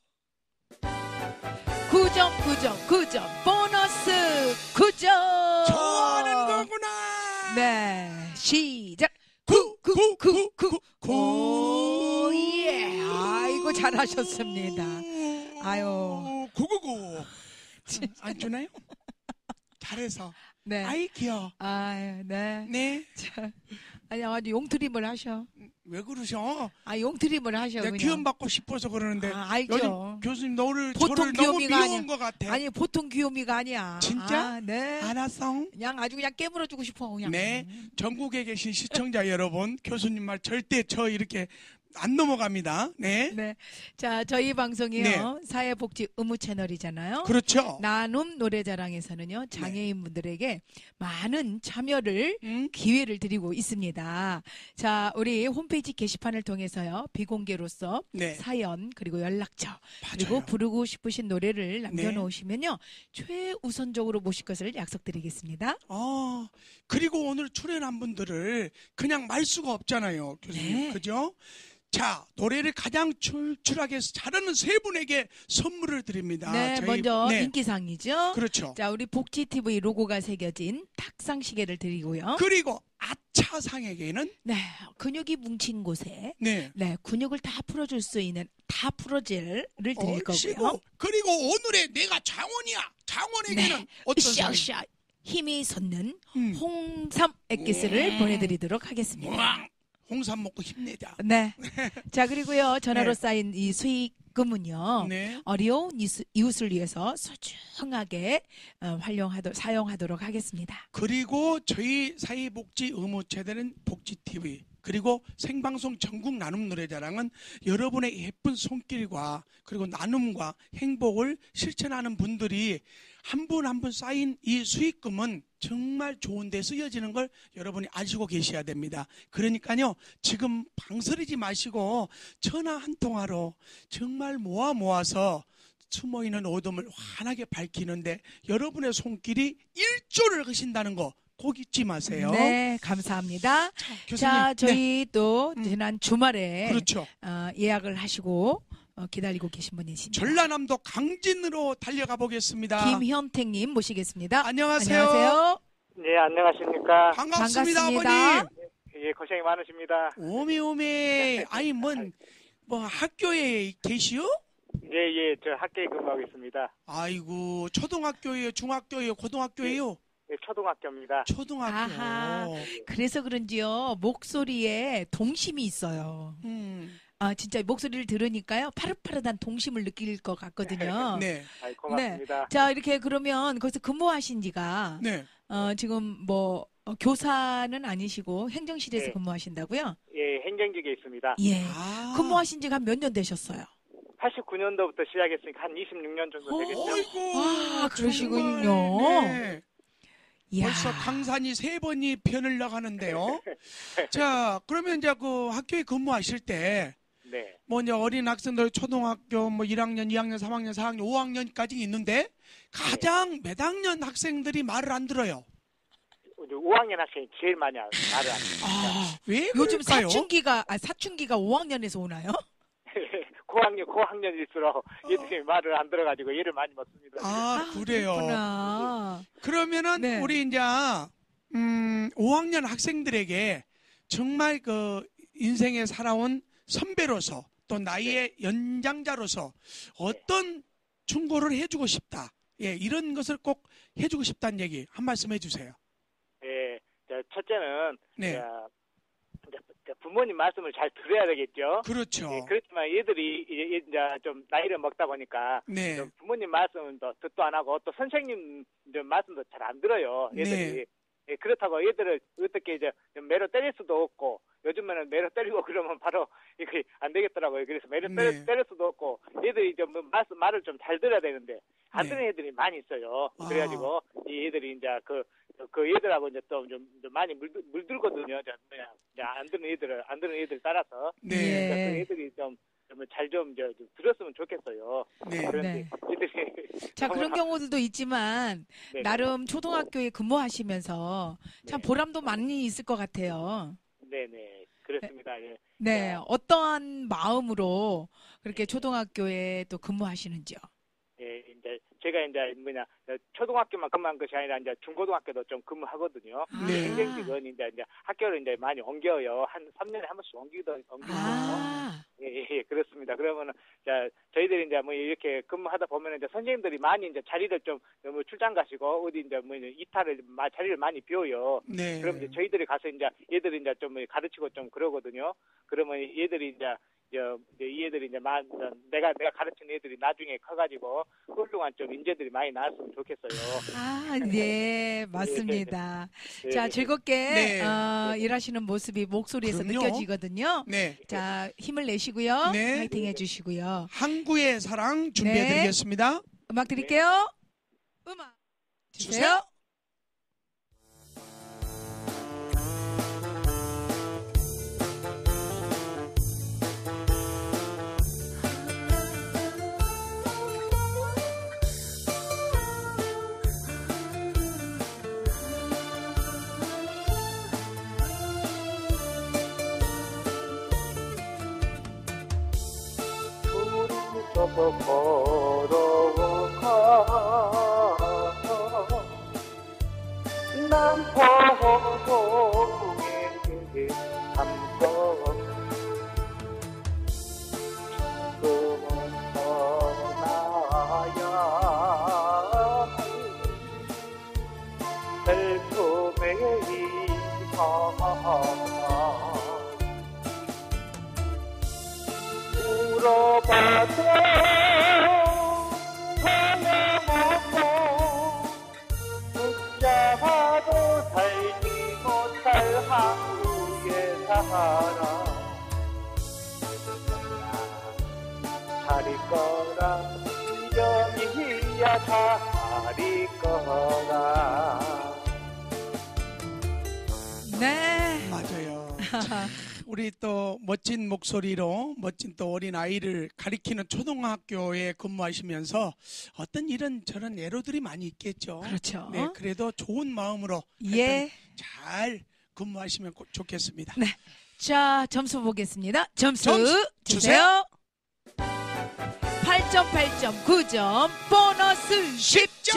구 점, 구 점, 구 점. 보너스 구 점. 좋아하는 거구나. 네. 시작. 구, 구, 구, 구, 오, 구. 예. 아이고, 잘하셨습니다. 아유. 구구구. 안 주나요? 잘해서. 네. 아이 귀여워. 아유, 네. 네. 자, 아니, 아주 용트림을 하셔. 왜 그러셔? 아, 용트림을 하셔. 내가 그냥. 귀염 받고 싶어서 그러는데. 아, 알죠. 요즘 교수님 너를 보통 저를 너무 귀요미가 미워한 아니야. 것 같아. 아니, 보통 귀요미가 아니야. 진짜? 아, 네. 알았어. 그냥 아주 그냥 깨물어주고 싶어, 그냥. 네. 전국에 계신 시청자 여러분, 교수님 말 절대 저 이렇게 안 넘어갑니다. 네. 네. 자, 저희 방송이요. 네. 사회복지 의무 채널이잖아요. 그렇죠. 나눔 노래자랑에서는요. 장애인분들에게 많은 참여를 음? 기회를 드리고 있습니다. 자, 우리 홈페이지 게시판을 통해서요. 비공개로서 네. 사연 그리고 연락처 맞아요. 그리고 부르고 싶으신 노래를 남겨놓으시면요. 최우선적으로 모실 것을 약속드리겠습니다. 아, 그리고 오늘 출연한 분들을 그냥 말 수가 없잖아요. 교수님. 네. 그죠? 자, 노래를 가장 출출하게 잘하는 세 분에게 선물을 드립니다. 네, 저희- 먼저 네. 인기상이죠. 그렇죠. 자, 우리 복지티비 로고가 새겨진 탁상 시계를 드리고요. 그리고 아차상에게는 네, 근육이 뭉친 곳에 네. 네, 근육을 다 풀어줄 수 있는 다 풀어질을 드릴 얼씨구. 거고요. 그리고 오늘의 내가 장원이야. 장원에게는 네, 어떤 상이? 샤샤 힘이 솟는 음. 홍삼 액기스를 음. 보내드리도록 하겠습니다. 우왕. 홍삼 먹고 힘내자. 네, 자 그리고요 전화로 네. 쌓인 이 수익금은요 네. 어려운 이수- 이웃을 위해서 소중하게 어, 활용하도 사용하도록 하겠습니다. 그리고 저희 사회복지 의무체대는 복지티비 그리고 생방송 전국 나눔 노래자랑은 여러분의 예쁜 손길과 그리고 나눔과 행복을 실천하는 분들이 한 분 한 분 쌓인 이 수익금은 정말 좋은 데 쓰여지는 걸 여러분이 아시고 계셔야 됩니다. 그러니까요 지금 방설이지 마시고 전화 한 통화로 정말 모아 모아서 숨어있는 어둠을 환하게 밝히는데 여러분의 손길이 일조를 하신다는 거 꼭 잊지 마세요. 네, 감사합니다. 자, 교수님. 자, 저희 네. 또 음. 지난 주말에 그렇죠. 어, 예약을 하시고 어, 기다리고 계신 분이 있습니다. 전라남도 강진으로 달려가 보겠습니다. 김현택님 모시겠습니다. 안녕하세요. 안녕하세요. 네, 안녕하십니까. 반갑습니다, 반갑습니다. 아버님. 예, 고생이 많으십니다. 오메 오메. 아니 뭔 뭐 학교에 계시요? 예, 예, 저 학교에 근무하고 있습니다. 아이고 초등학교예요, 중학교예요, 고등학교예요? 예, 초등학교입니다. 초등학교. 아하. 그래서 그런지요 목소리에 동심이 있어요. 음, 아 진짜 목소리를 들으니까요 파릇파릇한 동심을 느낄 것 같거든요. 네, 아이, 고맙습니다. 자 이렇게 그러면 거기서 근무하신 지가 네. 어, 지금 뭐 어, 교사는 아니시고 행정실에서 네. 근무하신다고요? 예, 행정직에 있습니다. 예. 아. 근무하신 지가 한 몇 년 되셨어요? 팔십구 년도부터 시작했으니까 한 이십육 년 정도 되겠죠. 어이구. 아, 그러시군요. 정말, 네. 이야. 벌써 강산이 세 번이 편을 나가는데요. 자, 그러면 이제 그 학교에 근무하실 때, 네. 뭐 이제 어린 학생들 초등학교 뭐 일 학년, 이 학년, 삼 학년, 사 학년, 오 학년까지 있는데 가장 몇 학년 학생들이 말을 안 들어요. 이제 오 학년 학생이 제일 많이 알- 말을 안 합니다. 아, 왜 요즘 그럴까요? 사춘기가 아, 사춘기가 오 학년에서 오나요? 고학년, 고학년일수록 얘들이 말을 안 들어가지고 얘를 많이 먹습니다. 아, 그래요. 그렇구나. 그러면은 네. 우리 이제 음, 오 학년 학생들에게 정말 그 인생에 살아온 선배로서 또 나이의 연장자로서 어떤 충고를 해주고 싶다. 예, 이런 것을 꼭 해주고 싶다는 얘기 한 말씀 해주세요. 예, 저 첫째는 네, 자, 이제 부모님 말씀을 잘 들어야 되겠죠. 그렇죠. 예, 그렇지만 얘들이 이제 이제 좀 나이를 먹다 보니까 네, 좀 부모님 말씀은 또 듣도 안 하고 또 선생님 좀 말씀도 잘 안 들어요. 얘들이. 네. 예, 그렇다고 애들을 어떻게 이제 매로 때릴 수도 없고, 요즘에는 매로 때리고 그러면 바로 이게 안 되겠더라고요. 그래서 매로 네. 때릴, 때릴 수도 없고, 애들이 이제 뭐 말, 말을 좀 잘 들어야 되는데, 안 네. 듣는 애들이 많이 있어요. 아. 그래가지고, 이 애들이 이제 그, 그 애들하고 이제 좀, 좀 많이 물들, 물들거든요. 저, 뭐야, 이제 안 듣는 애들을, 안 듣는 애들 따라서. 네. 예. 그러니까 그 애들이 좀, 잘 좀, 저, 좀 들었으면 좋겠어요. 네. 그런데 네. 애들이. 자, 그런 경우들도 있지만 네네. 나름 초등학교에 근무하시면서 참 네. 보람도 많이 있을 것 같아요. 네네. 그렇습니다. 예. 네, 자, 어떠한 마음으로 그렇게 네. 초등학교에 또 근무하시는지요? 예, 이제 제가 이제 뭐냐 초등학교만 근무한 것이 아니라 이제 중고등학교도 좀 근무하거든요. 네. 행정직은 이제 이제 학교를 이제 많이 옮겨요. 한 삼 년에 한 번씩 옮기도 옮기거든요. 아, 예, 예, 예, 그렇습니다. 그러면은 자 저희들이 이제 뭐 이렇게 근무하다 보면 이제 선생님들이 많이 이제 자리를 좀 뭐 출장 가시고 어디 이제 뭐 이탈을 마- 자리를 많이 비워요. 네. 그럼 이제 저희들이 가서 이제 얘들이 이제 좀 가르치고 좀 그러거든요. 그러면 얘들이 이제 저, 이제 이 애들이 이제 마, 내가 내가 가르친 애들이 나중에 커가지고 훌륭한 좀 인재들이 많이 나왔으면 좋겠어요. 아, 네, 맞습니다. 예, 자, 예. 즐겁게 네. 어, 일하시는 모습이 목소리에서 그럼요. 느껴지거든요. 네. 자, 힘을 내시고요. 네. 파이팅 해주시고요. 항구의 사랑 준비해드리겠습니다. 음악 드릴게요. 음악 주세요. 둘이서 걸어가 남포동에 삼성 지금은 떠나야 슬픔의 이하 물어봐도 소용없고 붙잡아도 살지 못할 항구에 살아 잘 있거라 영이야 잘 있거라 네. 맞아요. 참, 우리 또 멋진 목소리로 멋진 또 어린 아이를 가리키는 초등학교에 근무하시면서 어떤 이런 저런 애로들이 많이 있겠죠. 그렇죠. 네, 그래도 좋은 마음으로 예. 잘 근무하시면 고- 좋겠습니다. 네. 자, 점수 보겠습니다. 점수, 점수 주세요. 팔 점, 팔 점, 구 점, 보너스 십 점.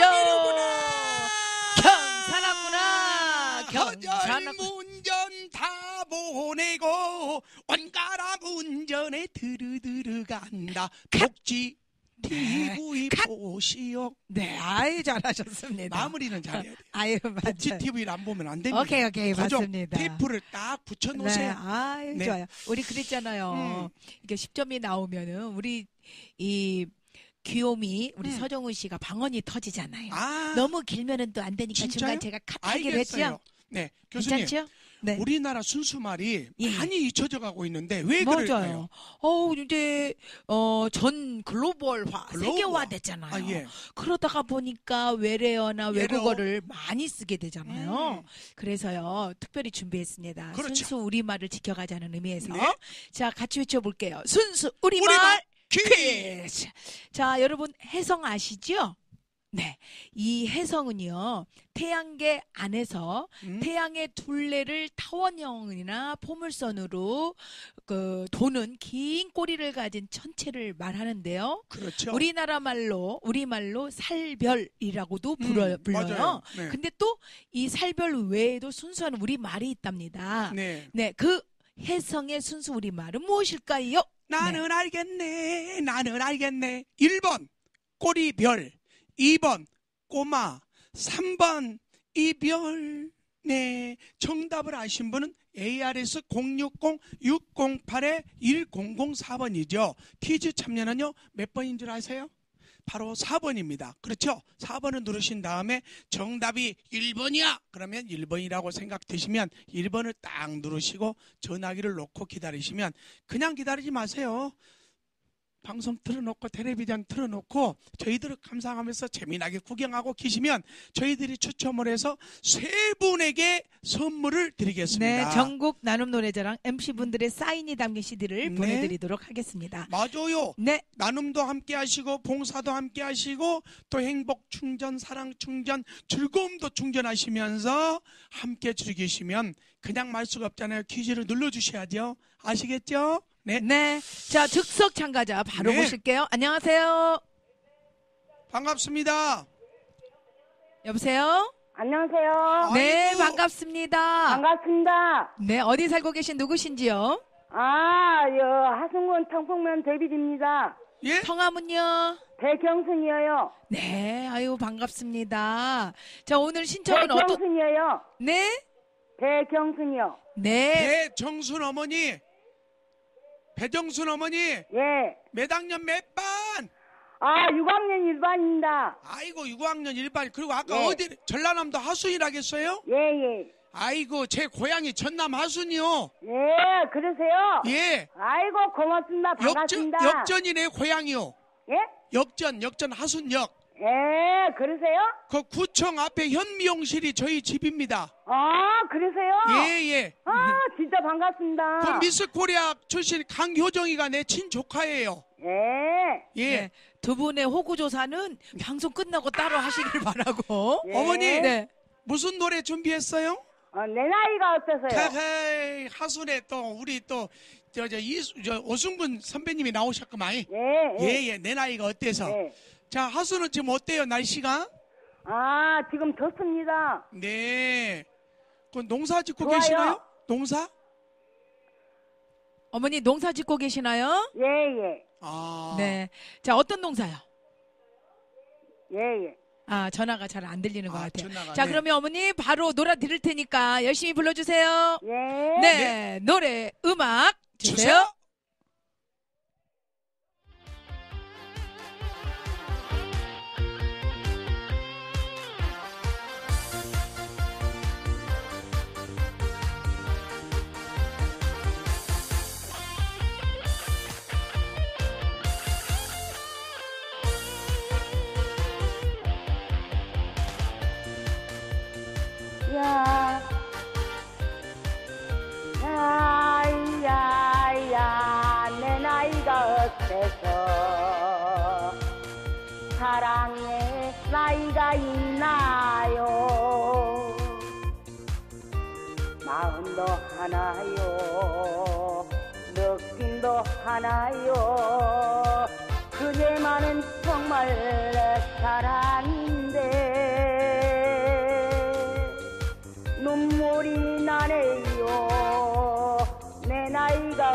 경사났구나. 경사났구나. 운전 다 보내고 원가람 운전에 드르드르 간다. 복지 티비 보시오. 네, 아유, 잘하셨습니다. 마무리는 잘해야 돼요. 아유, 복지 맞아요. 티비를 안 보면 안 됩니다. 오케이, 오케이, 고정 맞습니다. 테이프를 딱 네, 붙여놓으세요. 아유, 네. 좋아요. 우리 그랬잖아요. 음. 이게 십 점이 나오면은, 우리, 이, 귀요미, 우리 음. 서정훈 씨가 방언이 터지잖아요. 아, 너무 길면은 또 안 되니까 진짜요? 중간 제가 컷하기로 했죠. 알겠어요. 네, 교수님. 괜찮죠? 네. 우리나라 순수말이 예. 많이 잊혀져 가고 있는데 왜 그럴까요? 맞아요. 어 이제 어 전 글로벌화, 글로벌. 세계화 됐잖아요. 아, 예. 그러다가 보니까 외래어나 외래어. 외국어를 많이 쓰게 되잖아요. 음. 그래서요 특별히 준비했습니다. 그렇죠. 순수 우리말을 지켜가자는 의미에서 네. 자 같이 외쳐볼게요. 순수 우리말, 우리말 퀴즈! 퀴즈. 자 여러분 해성 아시죠? 네, 이 해성은요 태양계 안에서 음. 태양의 둘레를 타원형이나 포물선으로 그 도는 긴 꼬리를 가진 천체를 말하는데요. 그렇죠. 우리나라 말로 우리 말로 살별이라고도 음, 불어요. 불러요. 맞아요. 네. 근데 또 이 살별 외에도 순수한 우리 말이 있답니다. 네. 네, 그 해성의 순수 우리 말은 무엇일까요? 나는 알겠네. 나는 알겠네. 일 번 꼬리별, 이 번 꼬마, 삼 번 이별. 네, 정답을 아신 분은 에이아르에스 공육공 육공팔 일공공사 번이죠. 퀴즈 참여는요 몇 번인 줄 아세요? 바로 사 번입니다. 그렇죠? 사 번을 누르신 다음에 정답이 일 번이야. 그러면 일 번이라고 생각되시면 일 번을 딱 누르시고 전화기를 놓고 기다리시면 그냥 기다리지 마세요. 방송 틀어놓고 텔레비전 틀어놓고 저희들을 감상하면서 재미나게 구경하고 계시면 저희들이 추첨을 해서 세 분에게 선물을 드리겠습니다. 네, 전국 나눔 노래자랑 엠씨분들의 사인이 담긴 씨디를 네. 보내드리도록 하겠습니다. 맞아요. 네, 나눔도 함께 하시고 봉사도 함께 하시고 또 행복 충전, 사랑 충전, 즐거움도 충전하시면서 함께 즐기시면 그냥 말 수가 없잖아요. 퀴즈를 눌러주셔야죠. 아시겠죠? 네. 네. 자, 즉석 참가자 바로 네. 모실게요. 안녕하세요. 반갑습니다. 여보세요? 안녕하세요. 네, 아이고. 반갑습니다. 반갑습니다. 네, 어디 살고 계신 누구신지요? 아, 여, 하승군 청풍면 데비드입니다. 예? 성함은요? 배경순이에요. 네, 아유, 반갑습니다. 자, 오늘 신청은 어떤, 배경순이에요. 네? 배경순이요. 네. 배정순 어머니, 배정순 어머니, 예. 몇 학년 몇 반? 아, 육 학년 일 반입니다. 아이고 육 학년 일 반. 그리고 아까 네. 어디 전라남도 하순이라겠어요? 예, 예. 아이고 제 고향이 전남 하순이요. 예, 그러세요? 예. 아이고, 고맙습니다. 역전 반갑습니다. 역전이 내 고향이요. 예? 역전 역전 하순역. 예, 그러세요? 그 구청 앞에 현미용실이 저희 집입니다. 아, 그러세요? 예 예. 아, 진짜 반갑습니다. 그 미스 코리아 출신 강효정이가 내 친조카예요. 예. 예. 네, 두 분의 호구조사는 방송 끝나고 따로 하시길 바라고. 예. 어머니 네. 무슨 노래 준비했어요? 어, 내 나이가 어떠세요? 헤헤 하순에 또 우리 또 저 저 이수 저 오승근 선배님이 나오셨구만. 예, 예. 예예 내 나이가 어때서? 예. 자 하순은 지금 어때요 날씨가? 아, 지금 덥습니다. 네. 그 농사 짓고 좋아요. 계시나요? 농사? 어머니 농사 짓고 계시나요? 예, 예. 아. 네. 자, 어떤 농사요? 예, 예. 아, 전화가 잘 안 들리는 것 아, 같아요. 전화가, 자, 네. 그러면 어머니 바로 놀아 드릴 테니까 열심히 불러주세요. 예. 네, 노래, 음악 주세요. 주세요. 야, 야, 야, 야, 내 나이가 어때서 사랑의 나이가 있나요? 마음도 하나요, 느낌도 하나요. 그대만은 정말 내 사랑인데 눈물이 나네요. 내 나이가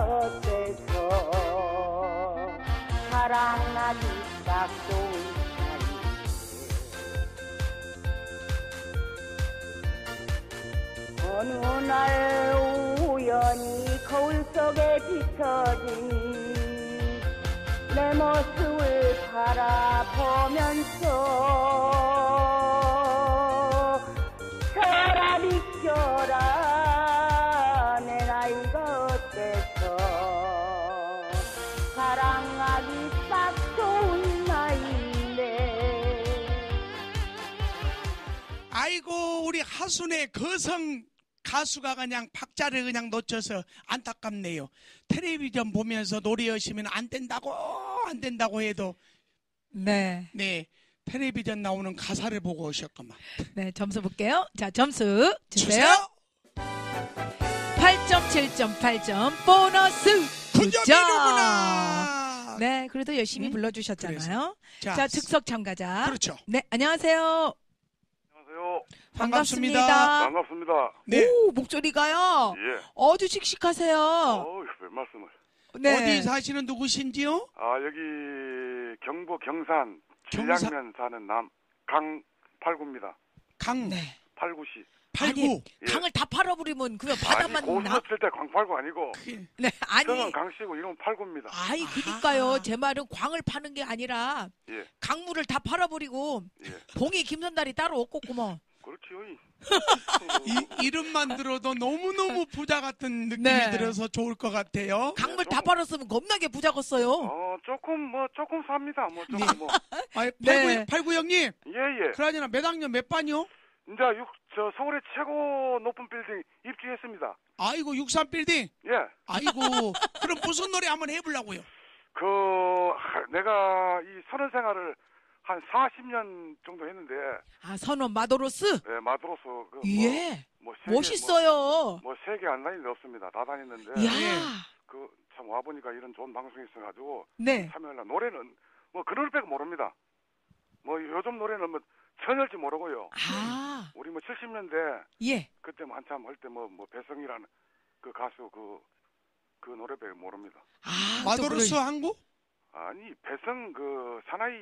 어때서 사랑하기 딱 좋은 나이. 어느 날 우연히 거울 속에 비춰진 내 모습을 바라보면서 저라 비켜라 내 나이가 어때서 사랑하기 딱 좋은 나이인데. 아이고 우리 하순의 거성 가수가 그냥 박자를 그냥 놓쳐서 안타깝네요. 텔레비전 보면서 노래 열심히 안 된다고 안 된다고 해도 네. 네 텔레비전 나오는 가사를 보고 오셨구만. 네, 점수 볼게요. 자, 점수 주세요. 주세요. 팔 점, 칠 점, 팔 점, 보너스 구 구 점. 점이로구나. 네, 그래도 열심히 음, 불러주셨잖아요. 자, 자, 즉석 참가자. 그렇죠. 네, 안녕하세요. 안녕하세요. 반갑습니다. 반갑습니다. 반갑습니다. 네. 오, 목소리가요. 예. 아주 씩씩하세요. 어우, 별 말씀을. 네. 어디 사시는 누구신지요? 아, 여기 경북 경산 경산. 진량면 사는 남 강팔구입니다. 강 네. 팔구시. 팔구. 아니, 예. 강을 다 팔아버리면 그냥 아니, 바다만 고수 나. 쓸 때 광팔구 아니고 네, 아니. 저는 강씨고 이름은 팔구입니다. 아이, 아하. 그니까요. 제 말은 광을 파는 게 아니라 예, 강물을 다 팔아버리고 예. 봉이 김선달이 따로 없겠구먼. 그렇지요. 이 이름만 들어도 너무너무 부자 같은 느낌이 네. 들어서 좋을 것 같아요. 강물 네, 다 조금. 팔았으면 겁나게 부자겠어요. 어, 조금 뭐 조금 삽니다. 뭐 조금 네. 뭐. 아, 네. 팔구, 팔구 형님. 예, 예. 그러잖아 몇 학년 몇 반이요? 이제 육, 저 서울의 최고 높은 빌딩 입주했습니다. 아이고 육삼 빌딩. 예. 아이고 그럼 무슨 노래 한번 해보려고요? 그 하, 내가 이 선원 생활을 한 사십 년 정도 했는데 아, 선원 마도로스? 예, 마드로스 그 예. 뭐, 뭐 세계, 멋있어요. 뭐 세 개 안 다니는 데 없습니다. 다 다녔는데 이야. 그 참 와보니까 이런 좋은 방송이 있어가지고 네. 참여하려 노래는 뭐 그 노래 빼고 모릅니다. 뭐 요즘 노래는 뭐 전할지 모르고요. 아, 우리 뭐 칠십 년대 예. 그때 뭐 한참 할 때 뭐 뭐 배성이라는 그 가수 그 그 노래 빼고 모릅니다. 아, 마도로스 또 그걸- 한국? 아니 배성 그 사나이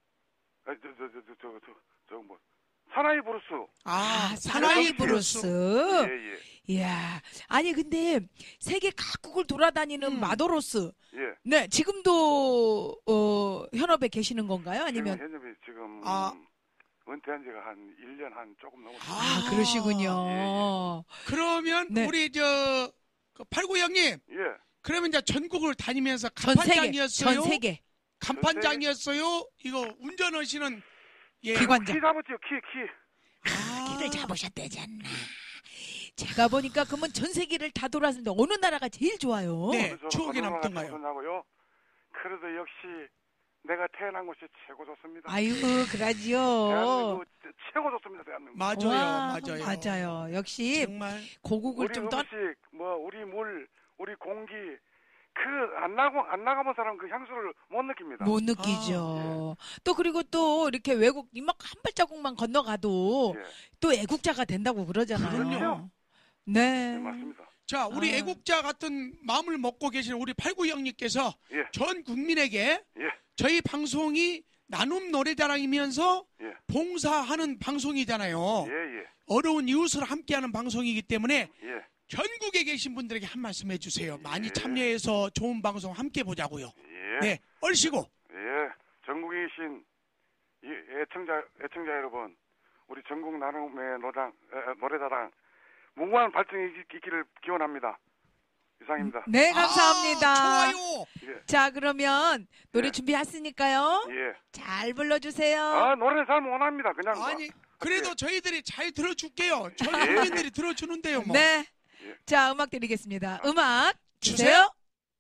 저저저저저저 뭐 사나이 브루스. 아, 아, 사나이 사나이 브루스. 브루스. 예, 예. 이야. 아니, 근데 세계 각국을 돌아다니는 음. 마도로스. 예. 네, 지금도, 어, 현업에 계시는 건가요? 아니면. 지금 현역이 지금 아. 은퇴한 지가 한 일 년 한 조금 넘었어요. 아, 아, 그러시군요. 그러면 네. 우리 저 그 팔구 형님. 예. 그러면 이제 전국을 다니면서 전 세계. 간판장이었어요. 전 세계. 간판장이었어요. 이거 운전하시는 예. 기관장. 키 잡았죠, 키, 키. 아, 키를 잡으셨대잖아. 제가 보니까 그러면 전 세계를 다 돌았는데 어느 나라가 제일 좋아요? 네. 그래서 추억에 어느 나라 남던가요? 추억나고요. 그래도 역시 내가 태어난 곳이 최고 좋습니다. 아유, 그러지요. 대한민국 최고 좋습니다, 대한민국. 맞아요, 와, 맞아요. 맞아요. 역시 정말 고국을 우리 좀 음식, 떠. 뭐 우리 물, 우리 공기, 그 안 나고 안 나가본 사람 그 향수를 못 느낍니다. 못 느끼죠. 또 그리고 또 이렇게 외국 이막 한 발자국만 건너가도 예, 또 애국자가 된다고 그러잖아요. 그럼요. 네. 네, 맞습니다. 자, 우리 아. 애국자 같은 마음을 먹고 계신 우리 팔구 형님께서 예, 전 국민에게 예, 저희 방송이 나눔 노래자랑이면서 예, 봉사하는 방송이잖아요. 예, 예, 어려운 이웃을 함께하는 방송이기 때문에 예, 전국에 계신 분들에게 한 말씀 해주세요. 많이 예. 참여해서 좋은 방송 함께 보자고요. 예. 네, 얼씨고. 예, 전국에 계신 이 애청자 애청자 여러분, 우리 전국 나눔의 노장 에, 노래자랑 무궁한 발전이 있- 있기를 기원합니다. 이상입니다. 네, 감사합니다. 아, 좋아요. 예, 자, 그러면 노래 예. 준비했으니까요. 예. 잘 불러주세요. 아, 노래는 잘 못합니다. 그냥 뭐. 아니, 그래도 예. 저희들이 잘 들어줄게요. 전 예, 국민들이 들어주는데요, 뭐. 네. 예. 자, 음악 드리겠습니다. 음악 주세요. 주세요.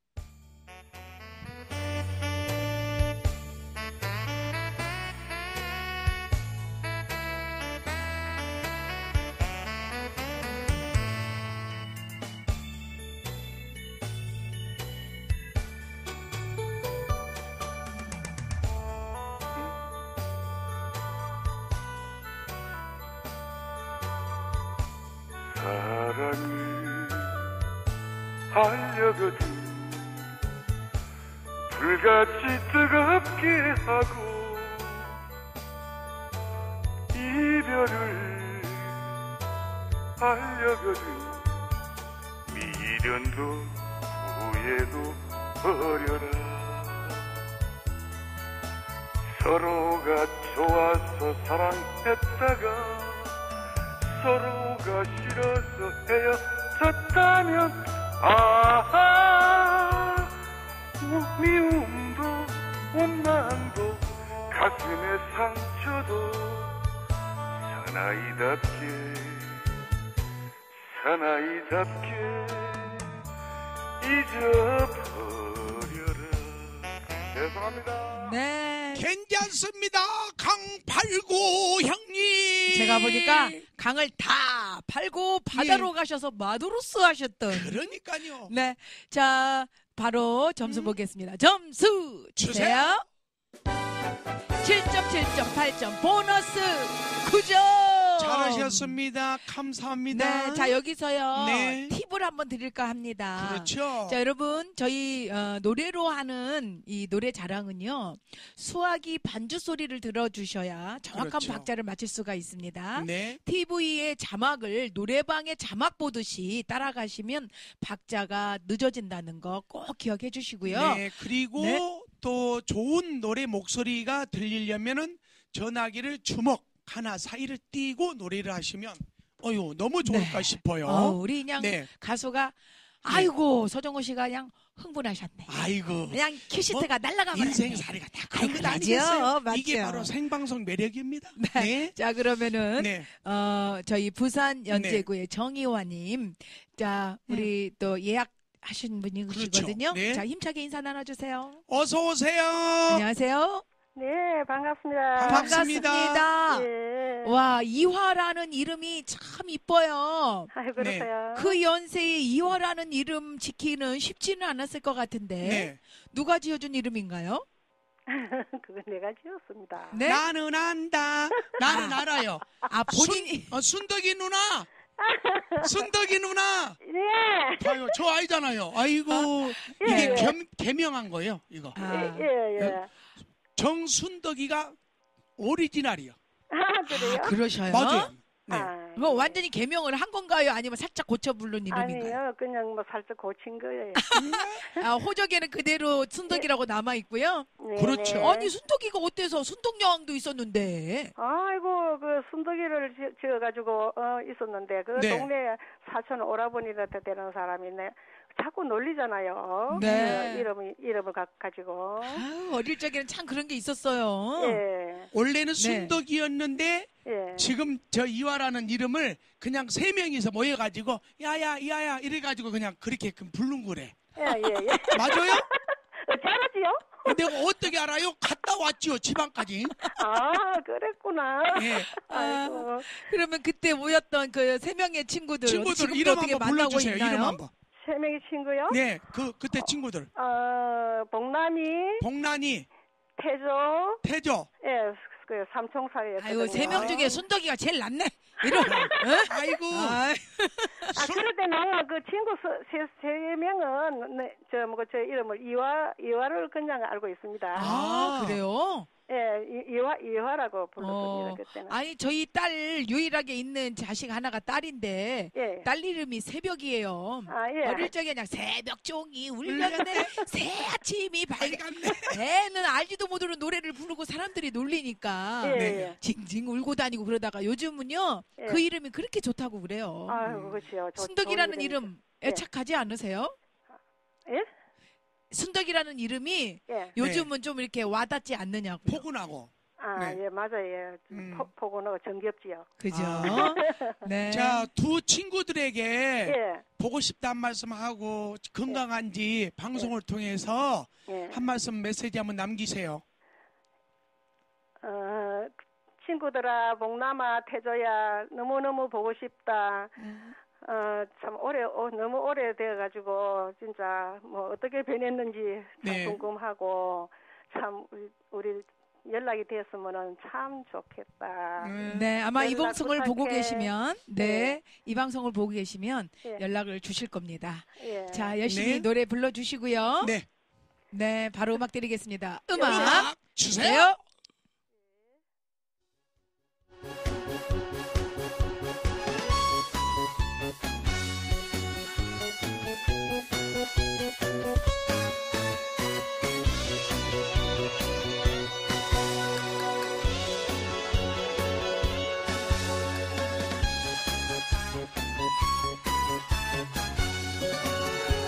사랑을 하려거든 불같이 뜨겁게 하고 이별을 하려거든 미련도 후회도 버려라 서로가 좋아서 사랑했다가 서로가 싫어서 헤어졌다면 아하 미움도 원망도 가슴의 상처도 사나이답게 사나이답게 잊어버려라. 죄송합니다. 네. 괜찮습니다. 강팔구 형님. 제가 보니까 강을 다 팔고 바다로 예. 가셔서 마도로스 하셨던. 그러니까요. 네. 자, 바로 점수 보겠습니다. 점수 주세요. 칠 점, 칠 점, 팔 점, 보너스 구 점. 잘하셨습니다. 감사합니다. 네, 자 여기서요 네. 팁을 한번 드릴까 합니다. 그렇죠. 자 여러분 저희 어, 노래로 하는 이 노래 자랑은요 수화기 반주 소리를 들어주셔야 정확한 그렇죠. 박자를 맞출 수가 있습니다. 네. 티비의 자막을 노래방의 자막 보듯이 따라가시면 박자가 늦어진다는 거 꼭 기억해 주시고요. 네. 그리고 네. 또 좋은 노래 목소리가 들리려면은 전화기를 주먹 하나 사이를 띄고 노래를 하시면 어유 너무 좋을까 네. 싶어요. 어, 우리 그냥 네. 가수가 아이고 서정호 씨가 그냥 흥분하셨네. 아이고. 그냥 큐시트가 날아가면 인생살이가 다 그런 아이고, 건 맞죠. 아니겠어요? 맞죠. 이게 바로 생방송 매력입니다. 네. 네. 자 그러면은 네. 어 저희 부산 연제구의 정희화님, 자 우리 또 예약 하신 분이 그렇죠. 계시거든요. 네. 자 힘차게 인사 나눠주세요. 어서 오세요. 안녕하세요. 네, 반갑습니다. 반갑습니다. 반갑습니다. 예. 와 이화라는 이름이 참 이뻐요. 아유, 그러세요. 그 연세에 이화라는 이름 지키는 쉽지는 않았을 것 같은데 네. 누가 지어준 이름인가요? 그건 내가 지었습니다. 네? 나는 안다. 나는 알아요. 아 본인이 순, 어, 순덕이 누나. 순덕이 누나. 예. 봐요, 저 아이잖아요. 아이고, 예, 이게 예. 겸, 개명한 거예요, 이거. 아, 예, 예, 예. 정순덕이가 오리지널이요. 아, 그래요? 아, 그러셔요? 맞아요. 네. 아, 뭐 완전히 개명을 한 건가요? 아니면 살짝 고쳐 부른 이름인가요? 아니요, 그냥 뭐 살짝 고친 거예요. 아, 호적에는 그대로 순덕이라고 남아 있고요. 네, 그렇죠. 네. 아니 순덕이가 어때서 순덕여왕도 있었는데. 아이고, 그 순덕이를 지- 지어가지고 어, 있었는데 그 네. 동네 사촌 오라버니라 되는 사람이네. 자꾸 놀리잖아요. 네. 그 이름이 이름을 가, 가지고. 아, 어릴 적에는 참 그런 게 있었어요. 예, 원래는 네. 순덕이었는데 예. 지금 저 이화라는 이름을 그냥 세 명이서 모여가지고 야야 이하야 이래가지고 그냥 그렇게 부른 거래. 예, 예, 예. 맞아요? 어, 잘하지요? 내가 어떻게 알아요? 갔다 왔지요 지방까지. 아, 그랬구나. 예. 아이고. 그러면 그때 모였던 그 세 명의 친구들, 친구들 지금도 이름 어떻게 한번 만나고 불러주세요. 있나요? 이름 한번. 세 명의 친구요? 네, 그 그때 친구들. 어, 복남이, 복란이, 태조, 태조. 예, 그 삼총사였거든요. 아이고 세 명 중에 순덕이가 제일 낫네. 이런. 어? 아이고. 아, 아, 그럴 때 나는 그 친구 서- 세, 세 명은, 네, 저, 뭐, 저 이름을 이화, 이화를 그냥 알고 있습니다. 아, 그래요? 예, 이- 이화, 이화라고 불렀습니다, 어, 그때는. 아니 저희 딸 유일하게 있는 자식 하나가 딸인데 예. 딸 이름이 새벽이에요. 아, 예. 어릴 적에 그냥 새벽 종이 울려네 새 아침이 밝아. 밝았네. 애는 알지도 못하는 노래를 부르고 사람들이 놀리니까 예, 네. 예. 징징 울고 다니고 그러다가 요즘은요 예. 그 이름이 그렇게 좋다고 그래요. 아유, 그렇지요. 저- 순덕이라는 좋은 이름 예. 애착하지 않으세요? 예? 순덕이라는 이름이 예. 요즘은 좀 이렇게 와닿지 않느냐고요. 포근하고. 아, 네. 예, 맞아요. 예. 음. 포, 포근하고 정겹지요. 그죠? 아. 네. 자, 두 친구들에게 예. 보고 싶다는 말씀하고 건강한지 방송을 통해서 예. 한 말씀 메시지 한번 남기세요. 어, 친구들아, 복남아, 태조야, 너무너무 보고 싶다. 어, 참 오래, 어, 너무 오래 돼가지고, 진짜, 뭐, 어떻게 변했는지 참 네. 궁금하고, 참, 우리, 우리 연락이 됐으면은 참 좋겠다. 음. 네, 아마 이 연락 방송을 보고 부탁해. 계시면, 네, 네. 이 방송을 보고 계시면 예. 연락을 주실 겁니다. 예. 자, 열심히 네. 노래 불러주시고요. 네. 네. 바로 음악 드리겠습니다. 음악 음악 주세요. 주세요.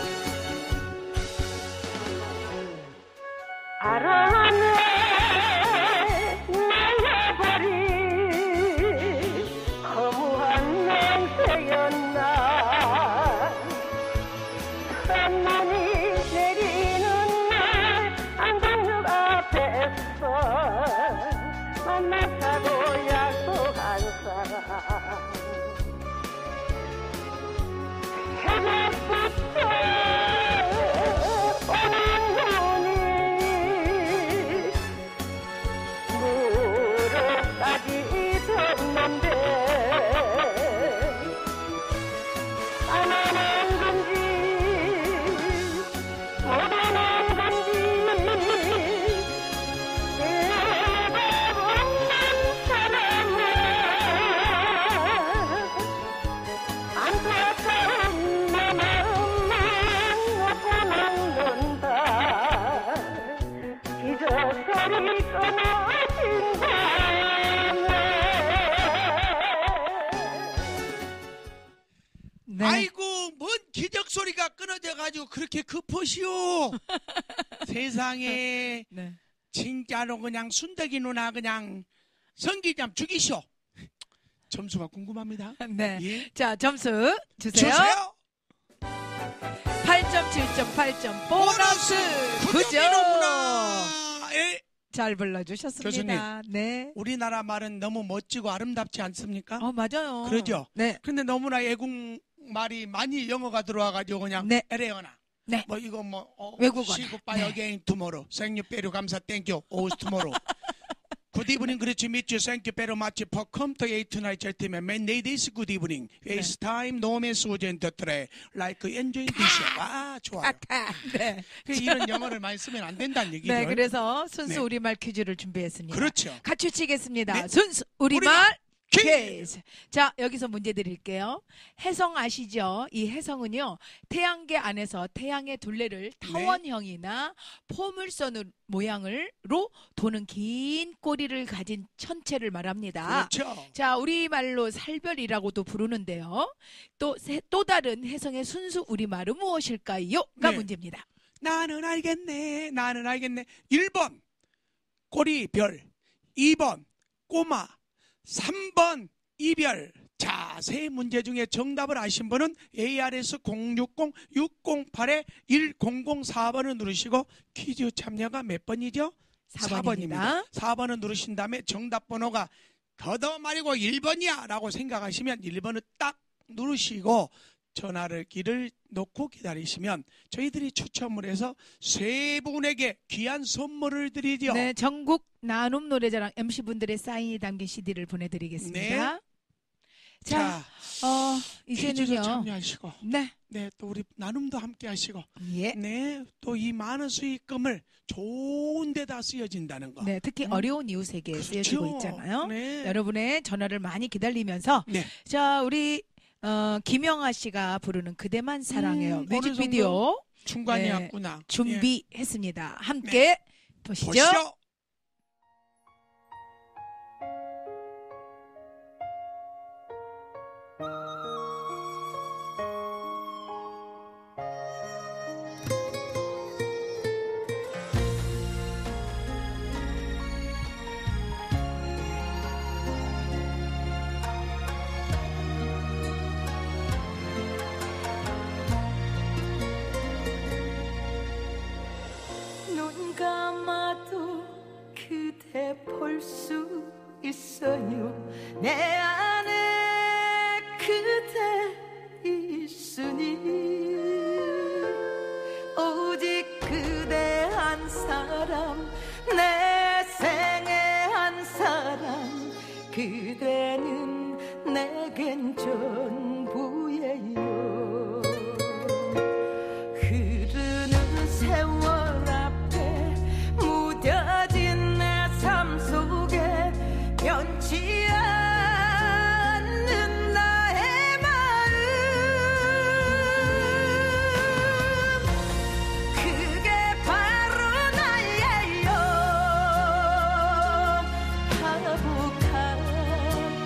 바람에 소리 끊어진다. 네. 아이고 뭔 기적 소리가 끊어져 가지고 그렇게 급하시오. 세상에 네. 진짜로 그냥 순덕이 누나 그냥 성기점 죽이시오. 점수가 궁금합니다. 네. 예. 자, 점수 주세요. 주세요. 팔 점, 칠 점, 팔 점 보너스 구 점. 예. 잘 불러주셨습니다. 네. 우리나라 말은 너무 멋지고 아름답지 않습니까? 어, 맞아요. 그러죠? 네. 근데 너무나 애국 말이 많이 영어가 들어와가지고 그냥 네. 에레어나. 네. 뭐 이거 뭐 어, 외국어나. See goodbye 네. again tomorrow. Thank you, very 감사, thank you, always tomorrow. Good evening, 그렇지, meet you, thank you, very much for come to eight tonight, gentlemen. Man, ladies, good evening. Waste time, no man, so gentle, like enjoying this. 아, 좋아요. 아까. 네. 이런 영어를 많이 쓰면 안 된다는 얘기죠. 네, 그래서 순수 네. 우리말 퀴즈를 준비했습니다. 그렇죠. 같이 치겠습니다. 네. 순수 우리말, 우리말 퀴즈. 퀴즈. 자, 여기서 문제 드릴게요. 해성 아시죠? 이 해성은요, 태양계 안에서 태양의 둘레를 타원형이나 포물선 모양으로 도는 긴 꼬리를 가진 천체를 말합니다. 그렇죠. 자, 우리말로 살별이라고도 부르는데요. 또, 세- 또 다른 해성의 순수 우리말은 무엇일까요? 가 네. 문제입니다. 나는 알겠네. 나는 알겠네. 일 번 꼬리별, 이 번 꼬마, 삼 번 이별. 자, 세 문제 중에 정답을 아신 분은 에이아르에스 공육공 육공팔 일공공사 번을 누르시고 퀴즈 참여가 몇 번이죠? 사 번입니다. 사 번입니다. 사 번을 누르신 다음에 정답 번호가 더더 말고 일 번이야 라고 생각하시면 일 번을 딱 누르시고 전화를 기를 놓고 기다리시면 저희들이 추첨을 해서 세 분에게 귀한 선물을 드리죠. 네, 전국 나눔 노래자랑 엠씨분들의 사인이 담긴 씨디를 보내드리겠습니다. 네. 자, 어, 퀴즈도 이제는요. 참여하시고 네, 네, 또 우리 나눔도 함께 하시고 예. 네, 또 이 많은 수익금을 좋은 데다 쓰여진다는 거. 네, 특히 음. 어려운 이웃에게 쓰여지고 그렇죠. 있잖아요. 네. 여러분의 전화를 많이 기다리면서 네. 자, 우리 어, 김영아 씨가 부르는 그대만 사랑해요. 음, 뮤직비디오 중간이 네, 왔구나. 예. 준비했습니다. 함께 보시죠. 보시죠. 눈 감아도 그대 볼 수 있어요. 내 안에 그대 있으니 오직 그대 한 사람, 내 생애 한 사람, 그대는 내겐 전부예요. 흐르는 세월 앞에 무뎌진 내 삶 속에 변치 않는 나의 마음, 그게 바로 나예요. 화복한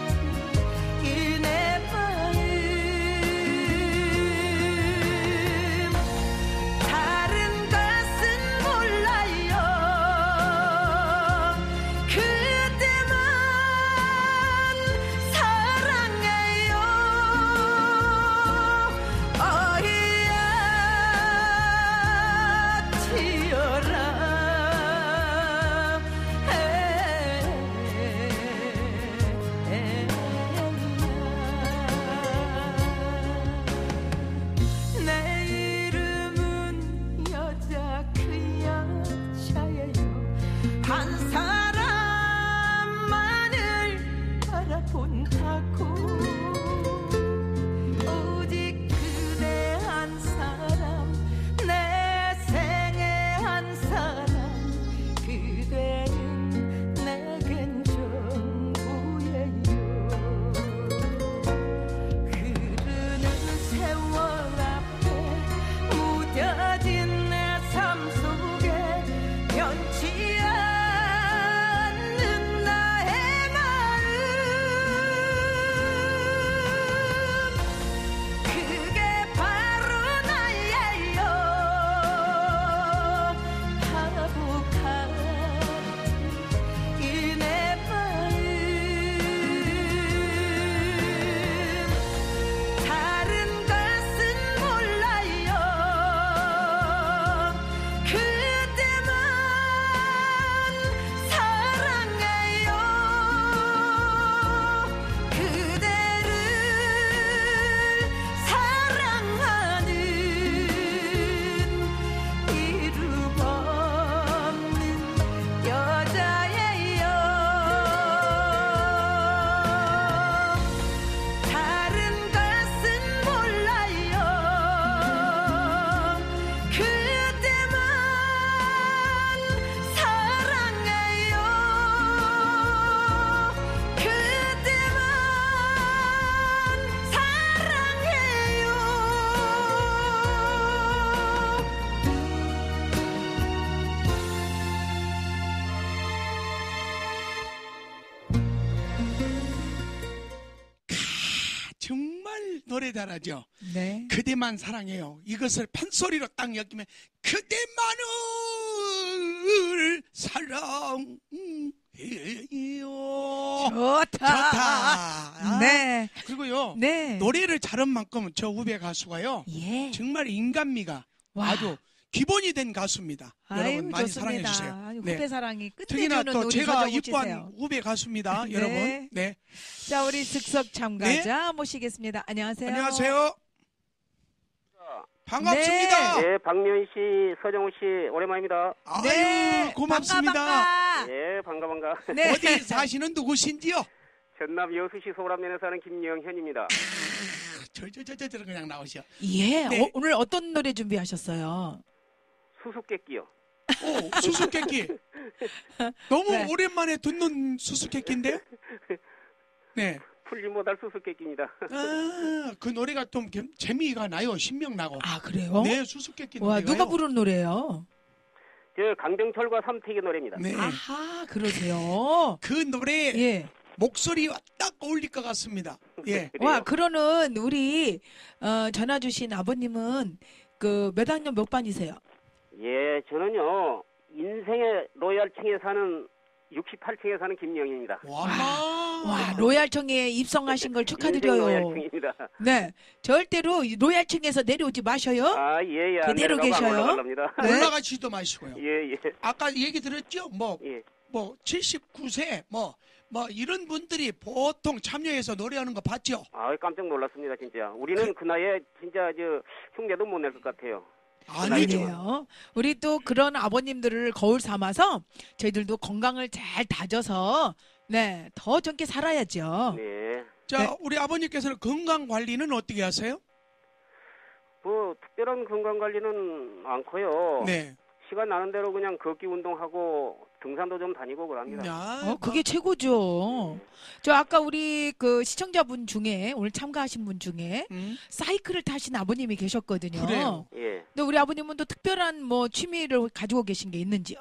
노래 잘하죠. 네. 그대만 사랑해요. 이것을 판소리로 딱 엮이면 그대만을 사랑해요. 좋다. 좋다. 네. 그리고요. 네. 노래를 잘한 만큼 저 후배 가수가요. 예. 정말 인간미가 와. 아주 기본이 된 가수입니다. 아유, 여러분 많이 좋습니다. 사랑해 주세요. 아니, 네. 후배 사랑이 특히나 끝내주는 또 우리 제가 서정우 이뻐한 씨세요. 후배 가수입니다. 네. 여러분. 네. 자, 우리 즉석 참가자 모시겠습니다. 안녕하세요. 안녕하세요. 반갑습니다. 네, 박미연 씨, 서정우 씨, 오랜만입니다. 아유, 네. 고맙습니다. 반가, 반가. 예, 반가, 반가. 네. 어디 사시는 누구신지요? 전남 여수시 소람면에 사는 김영현입니다. 저, 저, 저, 저, 저, 그냥 나오시오. 예. 네. 어, 오늘 어떤 노래 준비하셨어요? 수수께끼요. 오, 수수께끼. 너무 네. 오랜만에 듣는 수수께끼인데요? 네. 풀지 못할 수수께끼입니다. 아, 그 노래가 좀 개- 재미가 나요. 신명나고. 아, 그래요? 네, 수수께끼 와, 노래가요. 누가 부르는 노래예요? 저 강병철과 삼택의 노래입니다. 네. 아하, 그러세요. 그 노래 예. 목소리와 딱 어울릴 것 같습니다. 예. 그래요? 와, 그러는 우리 어, 전화 주신 아버님은 그 몇 학년 몇 반이세요? 예, 저는요, 인생의 로얄층에 사는 육십팔 층에 사는 김영입니다. 와. 와, 로얄층에 입성하신 걸 축하드려요. 로얄층입니다. 네, 절대로 이 로얄층에서 내려오지 마셔요. 아, 예, 예. 안 그대로 내려가고 안 계셔요? 올라가랍니다. 네. 올라가지도 마시고요. 예, 예. 아까 얘기 들었죠? 뭐, 예. 뭐, 칠십구 세, 뭐, 뭐, 이런 분들이 보통 참여해서 노래하는 거 봤죠? 아, 깜짝 놀랐습니다, 진짜. 우리는 그, 나이에 진짜 저 흉내도 못 낼 것 같아요. 아니죠. 아니에요. 우리 또 그런 아버님들을 거울 삼아서 저희들도 건강을 잘 다져서 네, 더 젊게 살아야죠. 네. 자, 네. 우리 아버님께서는 건강 관리는 어떻게 하세요? 뭐 특별한 건강 관리는 않고요. 네. 시간 나는 대로 그냥 걷기 운동하고 등산도 좀 다니고 그럽니다. 야, 어, 그게 최고죠. 저 아까 우리 그 시청자분 중에 오늘 참가하신 분 중에 음, 사이클을 타신 아버님이 계셨거든요. 그래요. 예. 근데 우리 아버님은 또 특별한 뭐 취미를 가지고 계신 게 있는지요?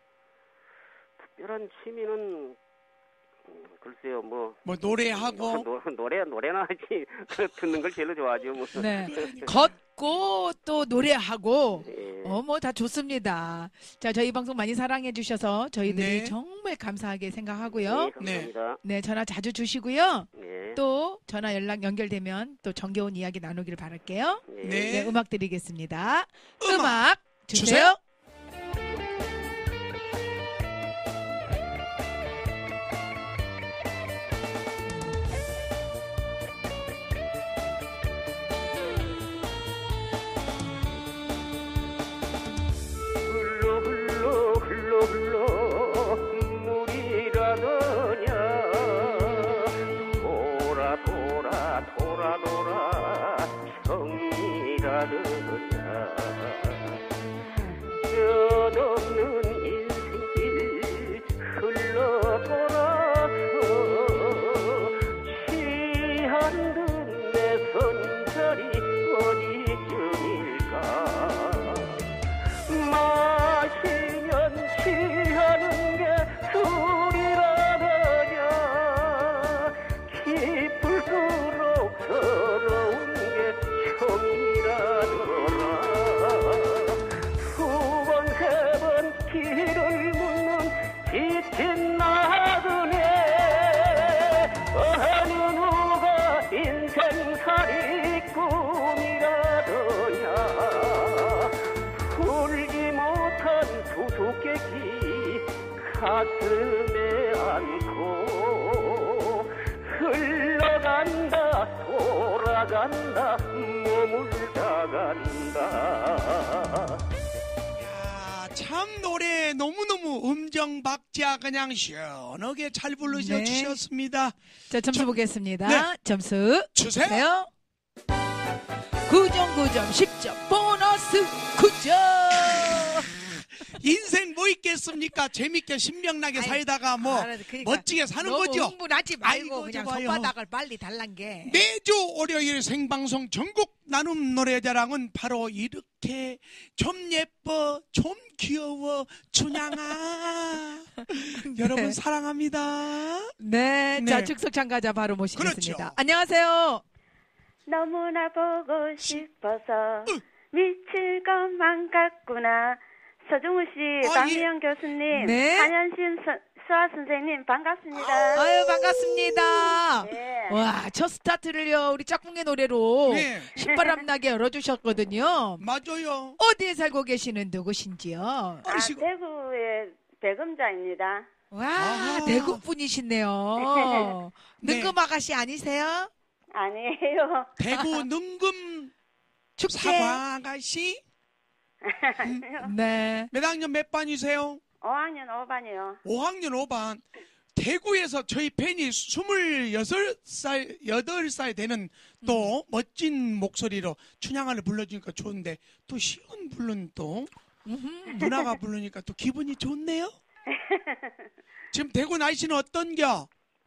특별한 취미는 음, 글쎄요, 뭐 뭐 노래하고 노, 노래 노래나 하지 듣는 걸 제일 좋아하죠. 뭐. 네. 걷고 또 노래하고 예. 어, 뭐 다 좋습니다. 자, 저희 방송 많이 사랑해 주셔서 저희들이 네. 정말 감사하게 예, 생각하고요. 감사합니다. 네, 전화 자주 주시고요. 네. 또 전화 연락 연결되면 또 정겨운 이야기 나누기를 바랄게요. 예. 네. 네, 음악 드리겠습니다. 음악 음악, 주세요. 주세요. 흘러 흘러 흘러 흘러 물이라더냐 돌아 돌아 돌아 돌아 성이라더냐 끝없는 인생길 흘러 돌아서 취한 듯 내 손자리 어디쯤일까 마시면 취하는 게 술이라더냐 기쁠수록 서러운 게 청이라더라 두 번 세 번 길을 묻는 지친 나그네 어느 누가 인생살이 꿈이라더냐 풀지 못한 수수께끼 가슴에 안고 흘러간다 돌아간다 머물다 간다 야, 참 노래 너무너무 음정 박자 그냥 시원하게 잘 불러주셨습니다. 네. 주셨습니다. 자, 점수 저- 보겠습니다. 네. 점수 주세요. 주세요. 구 점, 구 점, 십 점, 보너스 구 점. 인생 뭐 있겠습니까? 재밌게 신명나게 아이, 살다가 뭐 알아요. 그러니까 멋지게 사는 너무 거죠. 흥분하지 말고 아이고, 그냥 좋아요. 손바닥을 빨리 달란 게. 매주 월요일 생방송 전국 나눔 노래자랑은 바로 이렇게 좀 예뻐, 좀 귀여워, 춘향아. 여러분 사랑합니다. 네, 네. 자, 즉석 참가자 바로 모시겠습니다. 그렇죠. 안녕하세요. 너무나 보고 싶어서 미칠 것만 같구나. 서중우 씨, 아, 박미영 교수님, 네. 한현신 서, 수아 선생님 반갑습니다. 아유, 반갑습니다. 네. 와, 첫 스타트를요, 우리 짝꿍의 노래로 네. 신바람나게 열어주셨거든요. 맞아요. 어디에 살고 계시는 누구신지요? 아, 아이씨, 대구의 배금자입니다. 와, 아하. 대구 분이시네요. 네. 능금 아가씨 아니세요? 아니에요. 대구 능금 축제. 사과 아가씨. 네. 몇 학년 몇 반이세요? 오 학년 오 반이요. 오 학년 오 반. 대구에서 저희 팬이 스물여덟 살, 여덟 살 되는 또 멋진 목소리로 춘향아를 불러주니까 좋은데 또 시원 부른 또 누나가 부르니까 또 기분이 좋네요. 지금 대구 날씨는 어떤겨?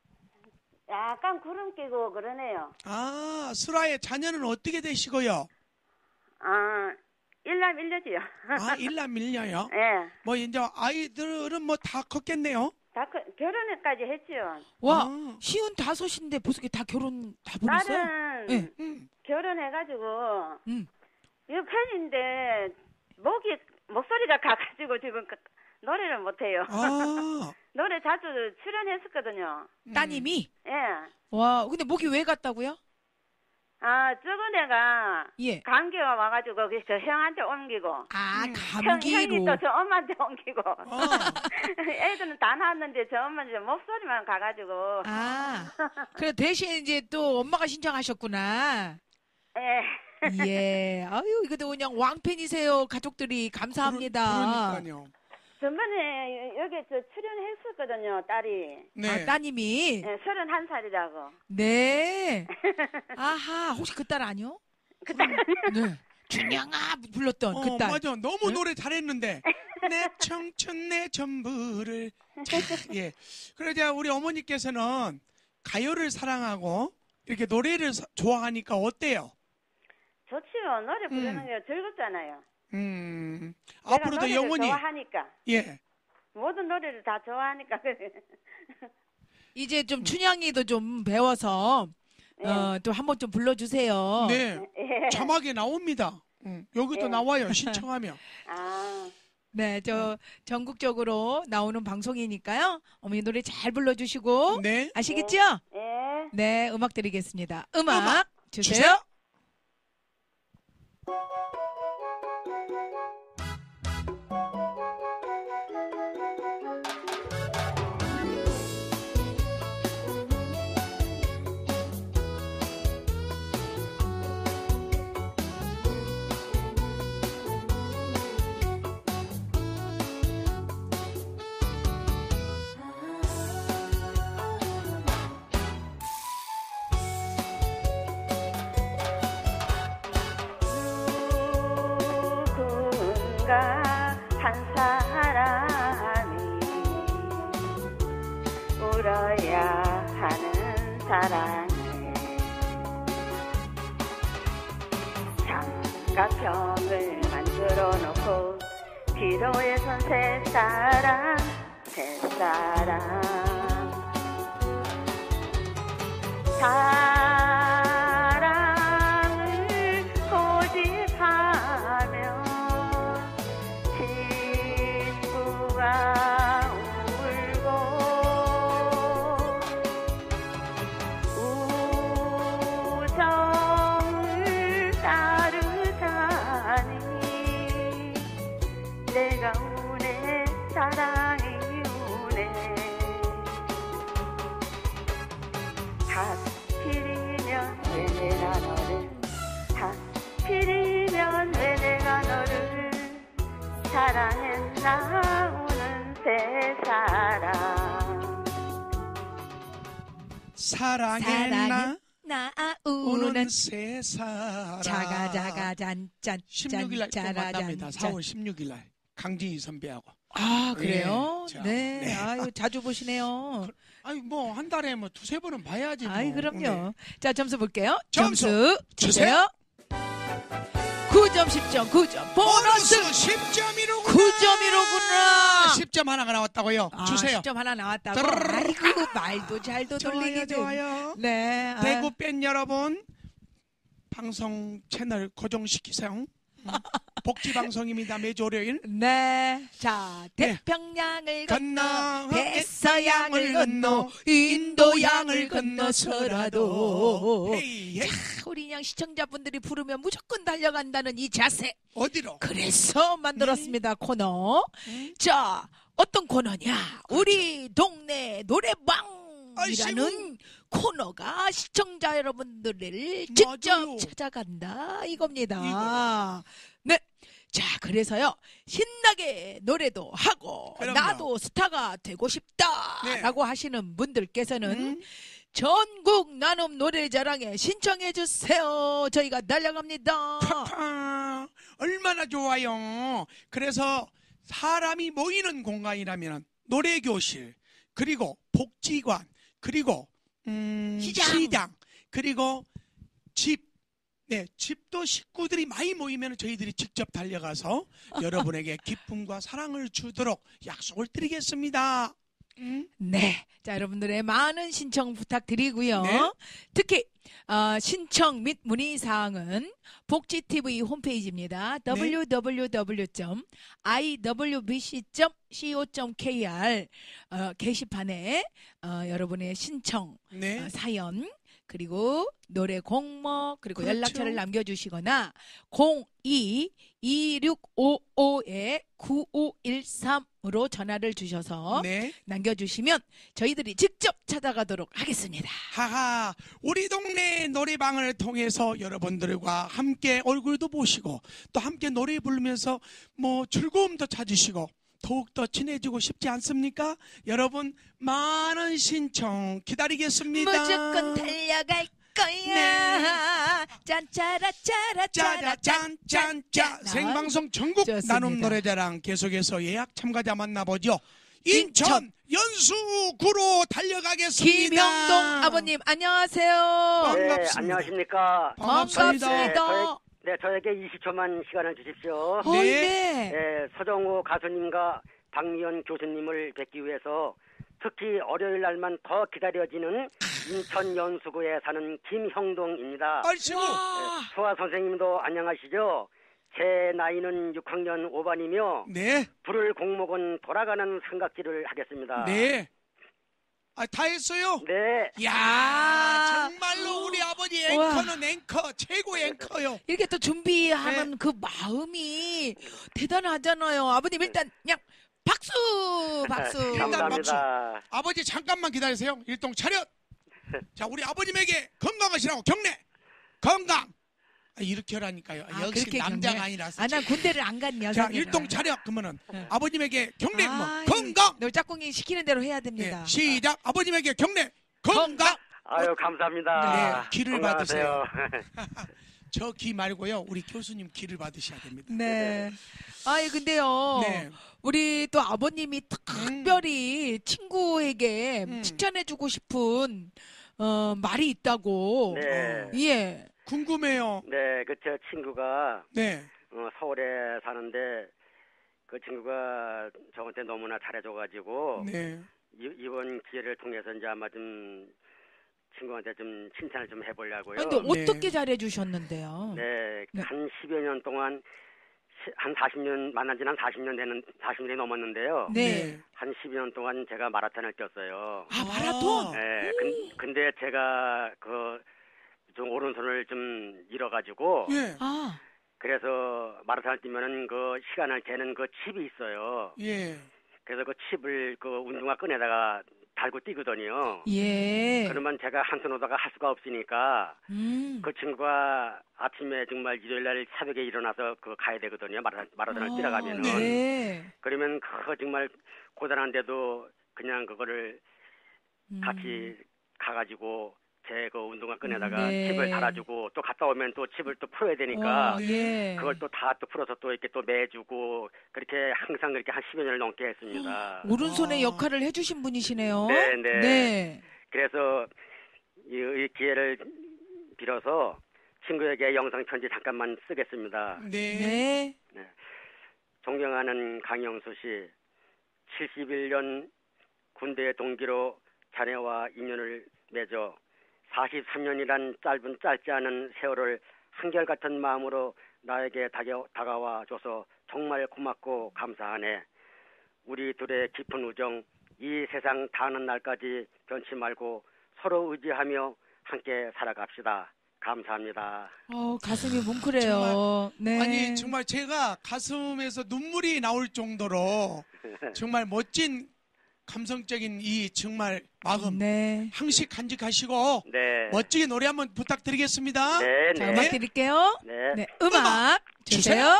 약간 구름 끼고 그러네요. 아, 슬아의 자녀는 어떻게 되시고요? 아, 일남 일녀지요. 아, 일남 밀려요? 예. 뭐 이제 아이들은 뭐 다 컸겠네요. 다 그, 결혼까지 했지요. 와, 아. 시운 다섯인데 벌써 이렇게 다 결혼 다 보냈어요? 딸은 네. 음. 결혼해가지고 음. 이거 팬인데 목이 목소리가 가가지고 지금 그- 노래를 못해요. 아, 노래 자주 출연했었거든요. 따님이? 예. 와, 근데 목이 왜 갔다고요? 아, 저건 애가 예. 감기가 와가지고 그 저 형한테 옮기고 아, 형, 감기로. 형이 또 저 엄마한테 옮기고 아. 애들은 다 나왔는데 저 엄마 이제 목소리만 가가지고 아, 그래 대신 이제 또 엄마가 신청하셨구나. 예. 예. 아유, 이것도 그냥 왕팬이세요. 가족들이 감사합니다. 그러니까요. 전번에 여기 저 출연했었거든요, 딸이. 네. 아, 따님이. 예, 서른한 살이라고. 네. 아하, 혹시 그 딸 아니요? 그 딸 아니요? 네. 준양아 불렀던 어, 그 딸. 맞아. 너무 네? 노래 잘했는데. 내 청춘 내 전부를. 자, 예. 그러자 우리 어머니께서는 가요를 사랑하고 이렇게 노래를 사- 좋아하니까 어때요? 좋지요. 노래 부르는 음. 게 즐겁잖아요. 음. 내가 앞으로도 노래를 영원히. 좋아하니까. 예. 모든 노래를 다 좋아하니까. 이제 좀 춘향이도 좀 배워서 예. 어, 또 한번 좀 불러주세요. 네. 예. 자막에 나옵니다. 음, 여기도 예. 나와요. 신청하면. 아, 네, 저 전국적으로 나오는 방송이니까요. 어머니 노래 잘 불러주시고 네. 아시겠죠? 예. 네, 음악 드리겠습니다. 음악, 음악 주세요. 주세요. 누군가 한 사람이 울어야 하는 사랑을 삼각형을 만들어 놓고 기로에 선 세 사람 세 사람 사랑을 고집하며 친구가 울고 우정을 따르자니 내가 우네 사랑이 우네 하필이면 왜 내가 너를 하필이면 왜 내가 너를 사랑했나 우는 세 사람 사랑했나 나 우는 우는 세 사람. 자가 자가 잔짠 십육일 날 또 짜라 만납니다. 잔, 사월 십육일 날 강진희 선배하고. 아, 그래요? 예, 자, 네. 네. 아유, 자주 보시네요. 아니 뭐 한 달에 뭐 두세 번은 봐야지. 뭐. 아이, 그럼요. 네. 자, 점수 볼게요. 점수 점수 주세요. 주세요. 구 점, 십 점, 구 점. 보너스 보너스 십 점이로구나. 구 점이로구나. 십 점 하나가 나왔다고요. 아, 주세요. 십 점 하나 나왔다고. 따르르르. 아이고, 말도 잘도 좋아요, 돌리기 좀. 좋아요. 네. 대구 팬 여러분, 방송 채널 고정시키세요. 복지 방송입니다. 매주 월요일. 네. 자, 네. 태평양을 건너, 건너 백서양을 건너, 인도양을 건너서라도. 헤이, 헤이. 자, 우리 그냥 시청자분들이 부르면 무조건 달려간다는 이 자세. 어디로? 그래서 만들었습니다. 음. 코너. 음. 자, 어떤 코너냐? 우리 동네 노래방이라는 아이씨구. 코너가 시청자 여러분들을 직접 맞아요. 찾아간다 이겁니다. 네. 자, 그래서요. 신나게 노래도 하고 그럼요. 나도 스타가 되고 싶다라고 네. 하시는 분들께서는 음. 전국 나눔 노래자랑에 신청해 주세요. 저희가 달려갑니다. 팡팡. 얼마나 좋아요. 그래서 사람이 모이는 공간이라면 노래교실, 그리고 복지관, 그리고 음, 시장. 시장, 그리고 집. 네, 집도 식구들이 많이 모이면 저희들이 직접 달려가서 여러분에게 기쁨과 사랑을 주도록 약속을 드리겠습니다. 음? 네. 자, 여러분들의 많은 신청 부탁드리고요. 네. 특히 어, 신청 및 문의사항은 복지티비 홈페이지입니다. 네. 더블유 더블유 더블유 점 아이더블유비씨 점 씨오 점 케이알 어, 게시판에 어, 여러분의 신청 네. 어, 사연 그리고 노래 공모 그리고 그렇죠. 연락처를 남겨주시거나 공이 이육오오 구오일삼으로 전화를 주셔서 네. 남겨주시면 저희들이 직접 찾아가도록 하겠습니다. 하하, 우리 동네 노래방을 통해서 여러분들과 함께 얼굴도 보시고 또 함께 노래 부르면서 뭐 즐거움도 찾으시고 더욱더 친해지고 싶지 않습니까? 여러분 많은 신청 기다리겠습니다. 무조건 달려갈 거야. 짠짜라 짜라 짜라 짜자짠짠짜 생방송 전국 좋습니다. 나눔 노래자랑 계속해서 예약 참가자 만나보죠. 인천 연수구로 달려가겠습니다. 김형동 아버님 안녕하세요. 네, 반갑습니다. 안녕하십니까. 반갑습니다. 반갑습니다. 네, 저에게 이십 초만 시간을 주십시오. 어, 네. 네, 서정호 가수님과 박미연 교수님을 뵙기 위해서 특히 월요일 날만 더 기다려지는 인천 연수구에 사는 김형동입니다. 아이고. 네, 소아 선생님도 안녕하시죠? 제 나이는 육 학년 오 반이며 네. 부를 공목은 돌아가는 삼각지를 하겠습니다. 네. 아, 다 했어요? 네. 야, 정말로 우리 아버지 우와. 앵커는 앵커, 최고 앵커요. 이렇게 또 준비하는 네. 그 마음이 대단하잖아요. 아버님 일단 그냥 박수 박수. 일단 감사합니다. 아버지 잠깐만 기다리세요. 일동 차렷. 자, 우리 아버님에게 건강하시라고 경례. 건강. 아, 이렇게 하라니까요. 아, 역시 그렇게 남자가 경례. 아니라서. 아, 난 군대를 안 간 자, 여성이라. 일동 차렷. 그러면은 네. 아버님에게 경례. 뭐, 아이, 건강. 너 짝꿍이 시키는 대로 해야 됩니다. 네, 시작. 아버님에게 경례. 건강. 아유, 감사합니다. 네, 기를 건강하세요. 저 기 말고요. 우리 교수님 기를 받으셔야 됩니다. 네. 아이 근데요. 네. 우리 또 아버님이 특별히 친구에게 음. 칭찬해주고 싶은 어, 말이 있다고. 네. 예. 궁금해요. 네, 그 제 친구가 네. 어, 서울에 사는데 그 친구가 저한테 너무나 잘해줘가지고 네. 이, 이번 기회를 통해서 이제 아마 좀 친구한테 좀 칭찬을 좀 해보려고요. 근데 네. 어떻게 잘해주셨는데요? 네, 네. 한 십여 년 동안 시- 한 사십 년 만난 지는 한 사십 년 되는 사십 년이 넘었는데요. 네. 한 십여 년 동안 제가 마라톤을 뛰었어요. 아, 마라톤? 네, 근, 근데 제가 그 좀 오른손을 좀 잃어가지고 예. 아, 그래서 마라톤을 뛰면은 그 시간을 재는 그 칩이 있어요. 예. 그래서 그 칩을 그 운동화 끈에다가 달고 뛰거든요. 예. 그러면 제가 한손 오다가 할 수가 없으니까 음. 그 친구가 아침에 정말 일요일 날 새벽에 일어나서 그 가야 되거든요. 마라, 마라톤을 뛰러 가면은. 네. 그러면 그거 정말 고단한데도 그냥 그거를 음. 같이 가가지고 제 그 운동화 끈에다가 네. 칩을 달아주고 또 갔다 오면 또 칩을 또 풀어야 되니까 어, 예. 그걸 또 다 또 풀어서 또 이렇게 또 매주고 그렇게 항상 그렇게 한 십여 년을 넘게 했습니다. 오른손의 어. 역할을 해주신 분이시네요. 네, 네. 네. 그래서 이, 이 기회를 빌어서 친구에게 영상 편지 잠깐만 쓰겠습니다. 네. 네. 존경하는 강영수 씨, 칠십일 년 군대 동기로 자네와 인연을 맺어 사십삼 년이란 짧은 짧지 않은 세월을 한결같은 마음으로 나에게 다가, 다가와줘서 정말 고맙고 감사하네. 우리 둘의 깊은 우정 이 세상 다하는 날까지 변치 말고 서로 의지하며 함께 살아갑시다. 감사합니다. 어, 가슴이 뭉클해요. 네. 아니 정말 제가 가슴에서 눈물이 나올 정도로 정말 멋진 감성적인 이 정말 마음 네. 항시 간직하시고 네. 멋지게 노래 한번 부탁드리겠습니다. 네, 자, 네. 음악 드릴게요. 네. 네, 음악, 음악 주세요. 주세요.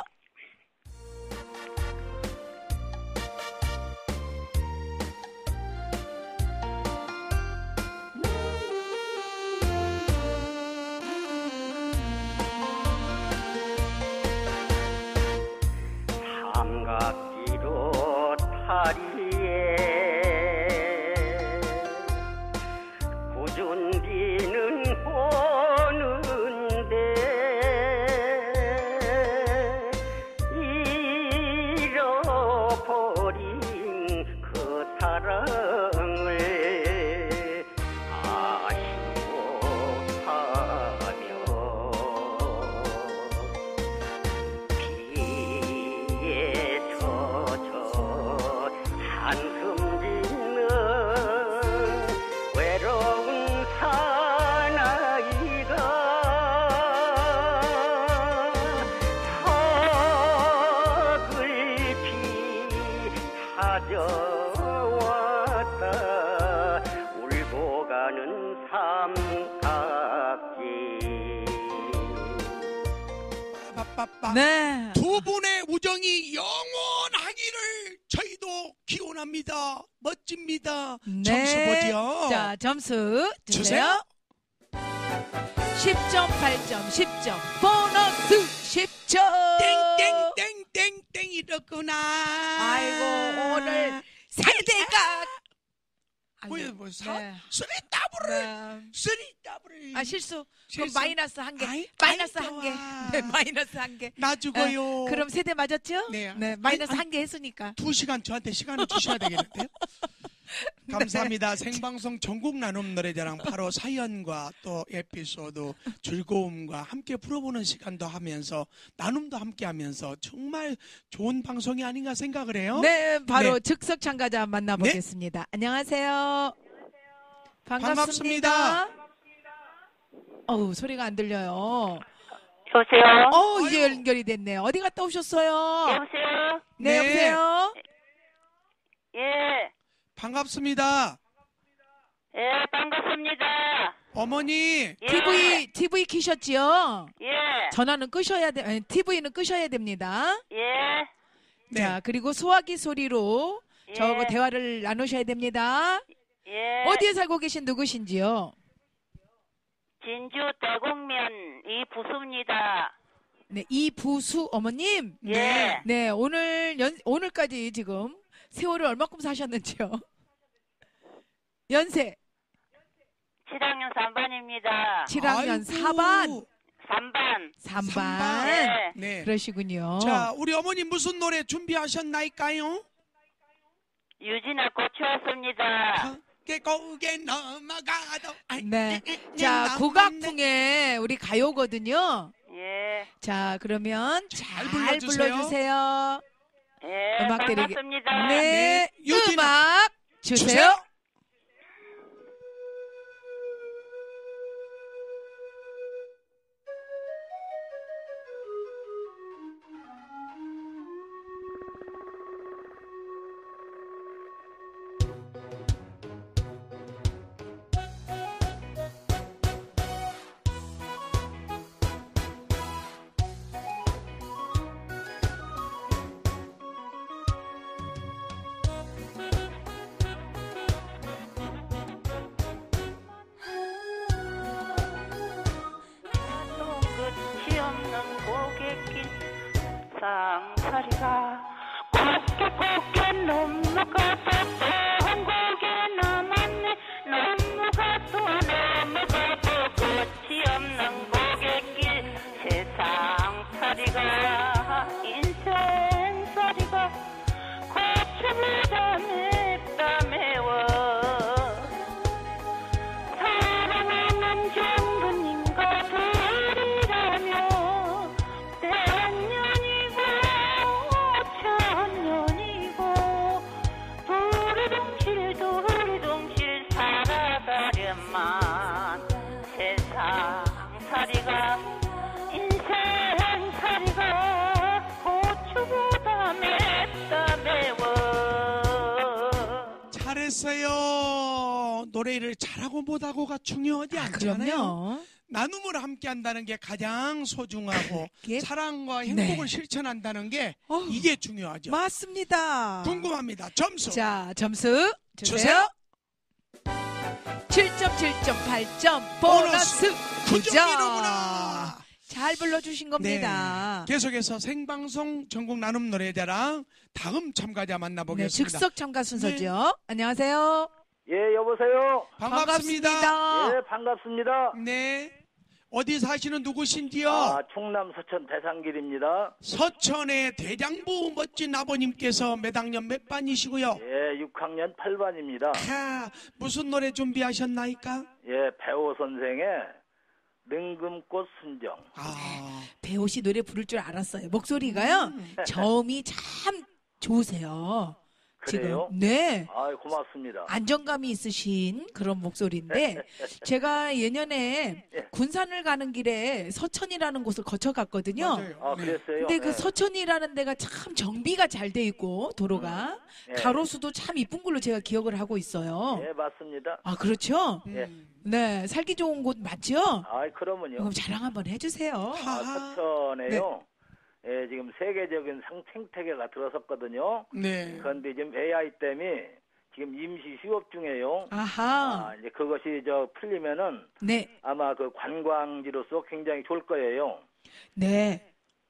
삼각기로 다리에 꾸준 비는 오는데 잃어버린 그 사랑을 아쉬워하며 비에 젖어 한숨 짓는 외로운 사나이가 석을 피 찾아왔다. 울고 가는 삼각지. 빠빠빠. 네. 두 분의 우정이 영원하기를 저희도 기원합니다. 멋집니다. 점수 보죠. 자, 점수 주세요. 주세요. 십 점, 팔 점, 십 점, 보너스 십 점. 땡땡땡땡땡 이렇구나. 아이고, 오늘 세대가. 뭐야 뭐 사? 네. 쓰리 더블을 네. 쓰리 더블을. 아, 실수. 그럼 실수. 마이너스 한 개. 아이, 마이너스 아이, 한 개. 좋아. 네, 마이너스 한 개. 나 죽어요. 어, 그럼 세대 맞았죠? 네. 마이너스 아이, 한 개 했으니까. 두 시간 저한테 시간을 주셔야 되겠는데요. 감사합니다. 생방송 전국 나눔 노래자랑 바로 사연과 또 에피소드 즐거움과 함께 풀어보는 시간도 하면서 나눔도 함께 하면서 정말 좋은 방송이 아닌가 생각을 해요. 네, 바로 네. 즉석 참가자 만나보겠습니다. 안녕하세요. 반갑습니다. 반갑습니다. 어우, 소리가 안 들려요. 여보세요? 어, 이제 연결이 됐네요. 어디 갔다 오셨어요? 여보세요? 네, 네. 여보세요? 예, 반갑습니다. 예, 반갑습니다. 어머니 예. 티비, 티비 키셨지요? 예, 전화는 끄셔야 돼, 아니, 티비는 끄셔야 됩니다. 예, 네. 자, 그리고 소화기 소리로 예. 저하고 대화를 나누셔야 됩니다. 예. 어디에 살고 계신 누구신지요? 진주 대곡면 이부수입니다. 네, 이부수 어머님. 예. 네, 오늘 연, 오늘까지 지금 세월을 얼마큼 사셨는지요? 연세 칠 학년 삼 반입니다. 칠 학년 아이고. 사 반, 삼 반. 삼 삼 반. 반. 예. 네. 그러시군요. 자, 우리 어머니 무슨 노래 준비하셨나이까요? 유진아 고추였습니다. 고개 고개 넘어가도 아이, 네. 이, 이, 자, 이, 국악풍의 우리 가요거든요. 예, 자, 그러면 잘, 불러주세요. 불러주세요. 예, 음악 드리기- 반갑습니다. 네, 네, 유진아. 음악 주세요. 주세요. 또 끝이 없는 고갯길 상사리가 곱게 곱게 넘어가도 또 고개 남았네. 넘어가도 넘어가도 끝이 없는 고갯길 세상살이가 인생살이가 고추보다 맵다 매워. 사랑하는 정부님과 둘이라면 글쎄요, 노래를 잘하고 못하고가 중요하지 아, 않잖아요. 그럼요. 나눔을 함께 한다는 게 가장 소중하고 그게- 사랑과 행복을 네. 실천한다는 게 어휴, 이게 중요하죠. 맞습니다. 궁금합니다. 점수 자, 점수 주세요. 주세요. 칠 점, 칠 점, 팔 점 보너스 구 구 점. 점이로구나. 잘 불러주신 겁니다. 네. 계속해서 생방송 전국 나눔 노래자랑 다음 참가자 네, 만나보겠습니다. 즉석 참가 순서죠. 안녕하세요. 예, 여보세요. 반갑습니다. 반갑습니다. 예, 반갑습니다. 네. 어디 사시는 누구신지요? 아, 충남 서천 대상길입니다. 서천의 대장부 멋진 아버님께서 몇 학년 몇 반이시고요? 예, 육 학년 팔 반입니다. 아, 무슨 노래 준비하셨나이까? 예, 배우 선생의 능금꽃 순정. 아, 배우 씨 노래 부를 줄 알았어요. 목소리가요. 음. 저음이 참 좋으세요. 그래요? 지금. 네. 아, 고맙습니다. 안정감이 있으신 그런 목소리인데 제가 예년에 예. 군산을 가는 길에 서천이라는 곳을 거쳐갔거든요. 맞아요. 아, 네. 그랬어요? 근데 그 예. 서천이라는 데가 참 정비가 잘 돼 있고 도로가 예. 가로수도 참 이쁜 걸로 제가 기억을 하고 있어요. 예, 맞습니다. 아 그렇죠? 예. 네, 살기 좋은 곳 맞죠? 아, 그러면요. 그럼 자랑 한번 해주세요. 아, 하하. 서천에요. 예, 지금 세계적인 상 생태계가 들어섰거든요. 네. 그런데 지금 에이아이 때문에 지금 임시 휴업 중이에요. 아하, 아, 이제 그것이 저 풀리면은 네, 아마 그 관광지로서 굉장히 좋을 거예요. 네.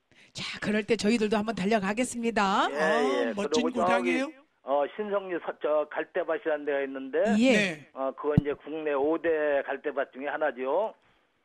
자, 그럴 때 저희들도 한번 달려가겠습니다. 예, 아, 예. 멋진 그리고 고장이에요. 저기, 어, 신성리 서, 저 갈대밭이라는 데가 있는데, 예. 네. 어, 그건 이제 국내 오 대 갈대밭 중에 하나죠.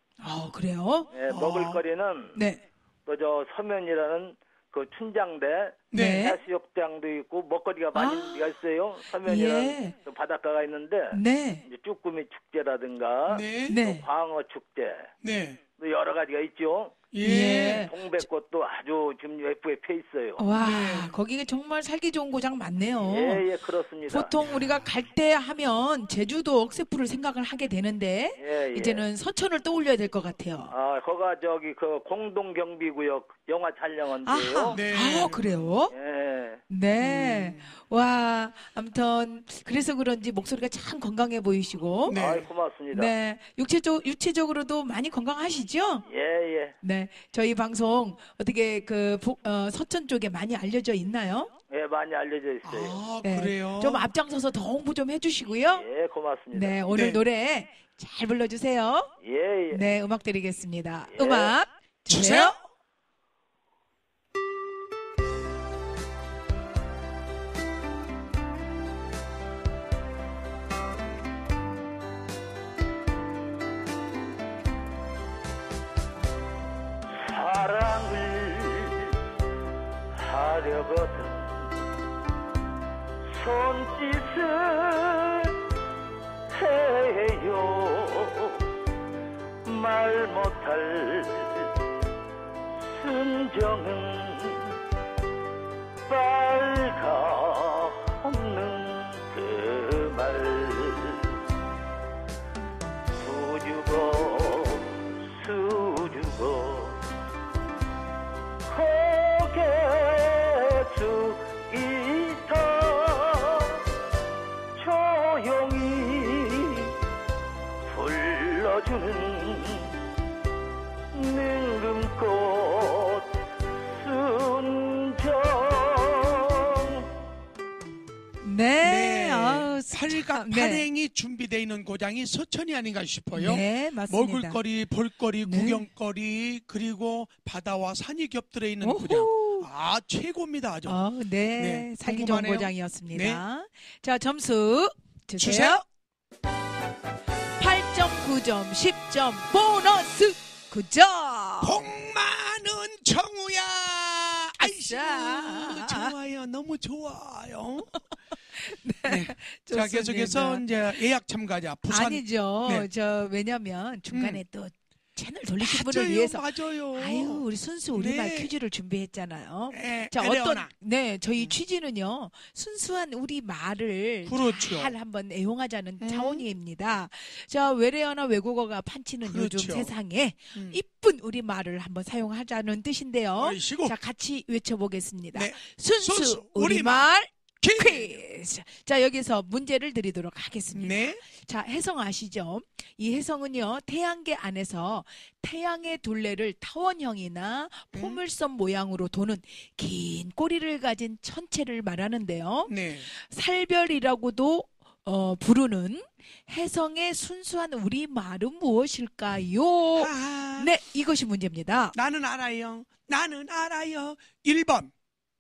아, 그래요? 예, 먹을거리는 네, 또 저 서면이라는 그 춘장대, 네. 해수욕장도 있고 먹거리가 많이 아, 있어요. 서면이라는 예. 그 바닷가가 있는데, 네, 이제 쭈꾸미 축제라든가, 네. 네. 광어 축제, 네. 또 여러 가지가 있죠. 예. 예. 동백꽃도 아주 지금 예쁘게 펴 있어요. 와, 네. 거기가 정말 살기 좋은 고장 많네요. 예, 예, 그렇습니다. 보통 우리가 갈 때 하면 제주도 억새풀을 생각을 하게 되는데 예, 예. 이제는 서천을 떠올려야 될 것 같아요. 아, 거가 저기 그 공동경비구역 영화 촬영한데요. 아하, 네. 아, 그래요? 예. 네. 음. 와, 아무튼 그래서 그런지 목소리가 참 건강해 보이시고. 네. 아, 고맙습니다. 네. 육체적 육체적으로도 많이 건강하시죠? 예, 예. 네. 저희 방송 어떻게 그 복- 어, 서천 쪽에 많이 알려져 있나요? 예, 많이 알려져 있어요. 아, 네. 그래요? 좀 앞장서서 더 홍보 좀 해주시고요. 예, 고맙습니다. 네, 오늘 네. 노래 잘 불러주세요. 예, 예. 네, 음악 드리겠습니다. 예. 음악 주세요. 주세요. 사랑을 하려거든 손짓을 해요. 말 못할 순정은 빨갛는 그 말 수줍어 수줍어 고개 숙이다 조용히 불러주는 능금꽃 순정. 네. 네. 아우, 팔각 참, 네. 발행이 준비되어 있는 고장이 서천이 아닌가 싶어요. 네, 맞습니다. 먹을거리, 볼거리, 네. 구경거리, 그리고 바다와 산이 겹들어 있는 오호. 고장. 아, 최고입니다. 아주. 어, 네. 네, 살기 좋은 궁금하네요. 고장이었습니다. 자, 점수 주세요. 주세요. 팔 점, 구 점, 십 점, 보너스 구 점. 복 많은 정우야. 아이씨, 아싸. 좋아요. 너무 좋아요. 네. 자, 좋습니다. 계속해서 이제 예약 참가자 부산. 아니죠. 네. 저 왜냐면 중간에 또 채널 돌리신 분을 맞아요, 위해서 맞아요. 아유, 우리 순수 우리말 네. 퀴즈를 준비했잖아요. 네, 자, 에레오나. 어떤 네, 저희 취지는요. 순수한 우리 말을 그렇죠. 잘 한번 애용하자는 음. 차원입니다. 자, 외래어나 외국어가 판치는 그렇죠. 요즘 세상에 음. 이쁜 우리 말을 한번 사용하자는 뜻인데요. 아이시고. 자, 같이 외쳐 보겠습니다. 네. 순수, 순수 우리말 우리말. 퀴즈. 자, 여기서 문제를 드리도록 하겠습니다. 네. 자, 혜성 아시죠? 이 혜성은요, 태양계 안에서 태양의 둘레를 타원형이나 포물선 모양으로 도는 긴 꼬리를 가진 천체를 말하는데요. 네. 살별이라고도 어, 부르는 혜성의 순수한 우리말은 무엇일까요? 아, 네, 이것이 문제입니다. 나는 알아요. 나는 알아요. 일 번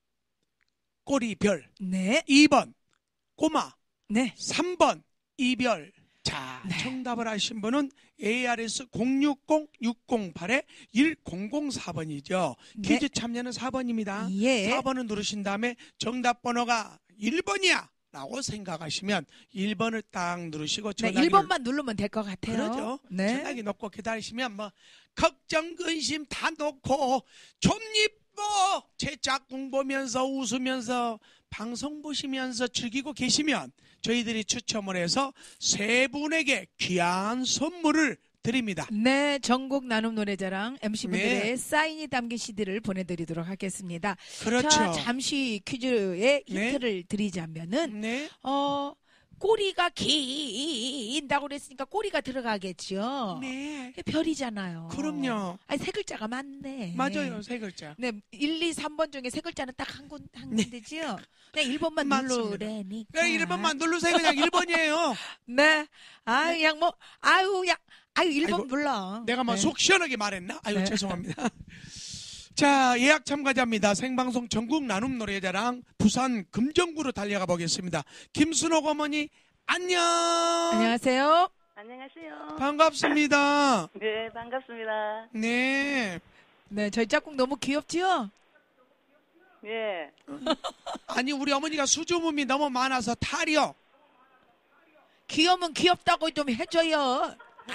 꼬리별. 네. 이 번 꼬마. 네. 삼 번 이별. 자, 네. 정답을 아신 분은 에이아르에스 공육공 육공팔 일공공사 번이죠. 네. 퀴즈 참여는 사 번입니다. 예. 사 번을 누르신 다음에 정답 번호가 일 번이야 라고 생각하시면 일 번을 딱 누르시고 네, 전화기를 일 번만 누르면 될 것 같아요. 그러죠. 네. 전화기 놓고 기다리시면 뭐 걱정 근심 다 놓고 좀 이뻐 제 짝꿍 보면서 웃으면서 방송 보시면서 즐기고 계시면 저희들이 추첨을 해서 세 분에게 귀한 선물을 드립니다. 네, 전국 나눔 노래자랑 엠씨분들의 네. 사인이 담긴 씨디를 보내드리도록 하겠습니다. 그렇죠. 자, 잠시 퀴즈의 네. 힌트를 드리자면은 네. 어 꼬리가 긴다고 그랬으니까 꼬리가 들어가겠죠. 네. 별이잖아요. 그럼요. 아니 세 글자가 많네. 맞아요. 세 글자. 네, 일, 이, 삼 번 중에 세 글자는 딱 한 군, 한 네. 군데지요. 그냥 일 번만 맞습니다. 누르래니까. 그냥 일 번만 누르세요. 그냥 일 번이에요. 네. 아유, 그냥 뭐, 아유, 야, 아유, 일 번 아이고, 불러. 내가 뭐 네. 속 시원하게 말했나? 아유, 네. 죄송합니다. 자, 예약 참가자입니다. 생방송 전국 나눔 노래자랑 부산 금정구로 달려가 보겠습니다. 김순옥 어머니, 안녕! 안녕하세요. 안녕하세요. 반갑습니다. 네, 반갑습니다. 네. 네, 저희 짝꿍 너무 귀엽지요? 예. 아니, 우리 어머니가 수줍음이 너무 많아서 탈이요. 귀여우면 귀엽다고 좀 해줘요.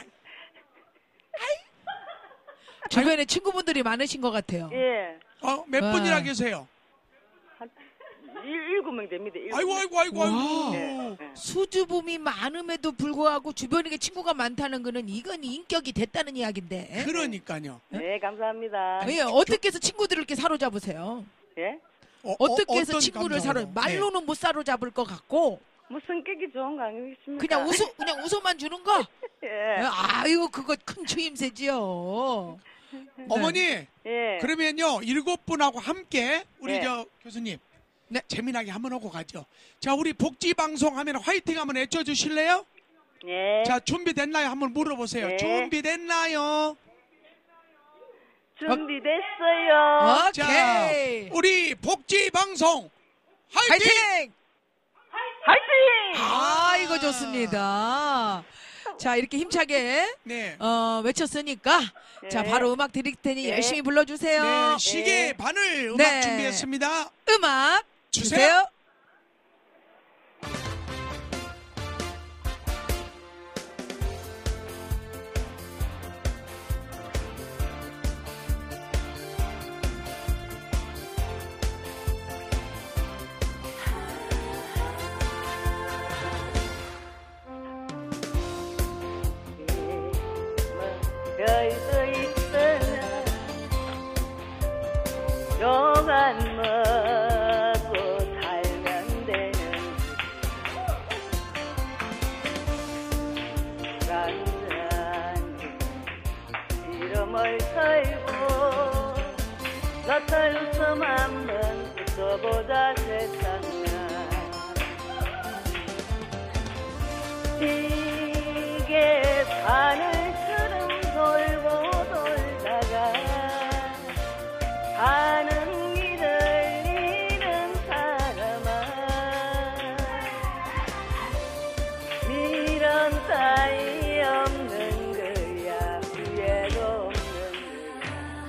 주변에 친구분들이 많으신 것 같아요. 예. 어, 몇 와. 분이나 계세요? 한 일, 일곱 명 됩니다. 일곱 아이고, 명. 아이고, 아이고, 아이고. 와. 네, 네. 수줍음이 많음에도 불구하고 주변에 친구가 많다는 거는 이건 인격이 됐다는 이야기인데. 그러니까요. 네, 감사합니다. 예, 어떻게 해서 친구들을 이렇게 사로잡으세요? 예? 어, 어떻게 어, 해서 어떤 친구를 감정으로? 사로 말로는 못 사로잡을 것 같고 뭐 성격이 좋은 거 아니겠습니까? 그냥 웃어 그냥 웃어만 주는 거? 예. 아유 그거 큰 추임새지요. 네. 어머니, 예. 그러면요, 일곱 분하고 함께 우리 네. 저 교수님, 네. 재미나게 한번 하고 가죠. 자, 우리 복지 방송 하면 화이팅 한번 해줘 주실래요? 예. 자, 준비됐나요? 한번 물어보세요. 네. 준비됐나요? 준비됐어요. 자, 오케이. 우리 복지 방송 화이팅! 화이팅! 화이팅! 아 이거 좋습니다. 자 이렇게 힘차게 네. 어, 외쳤으니까 네. 자 바로 음악 드릴 테니 네. 열심히 불러주세요. 네, 시계 네. 바늘 음악 네. 준비했습니다. 음악 주세요. 주세요. 별도 있으면 요간 먹고 살면 되는 간단히 이름을 털고 너털섬 한번 붙어보자 세상아 이게 바늘처럼 돌고 돌다가 하는 길을 잃은 사람아 미련 따위 없는 거야 후회도 없는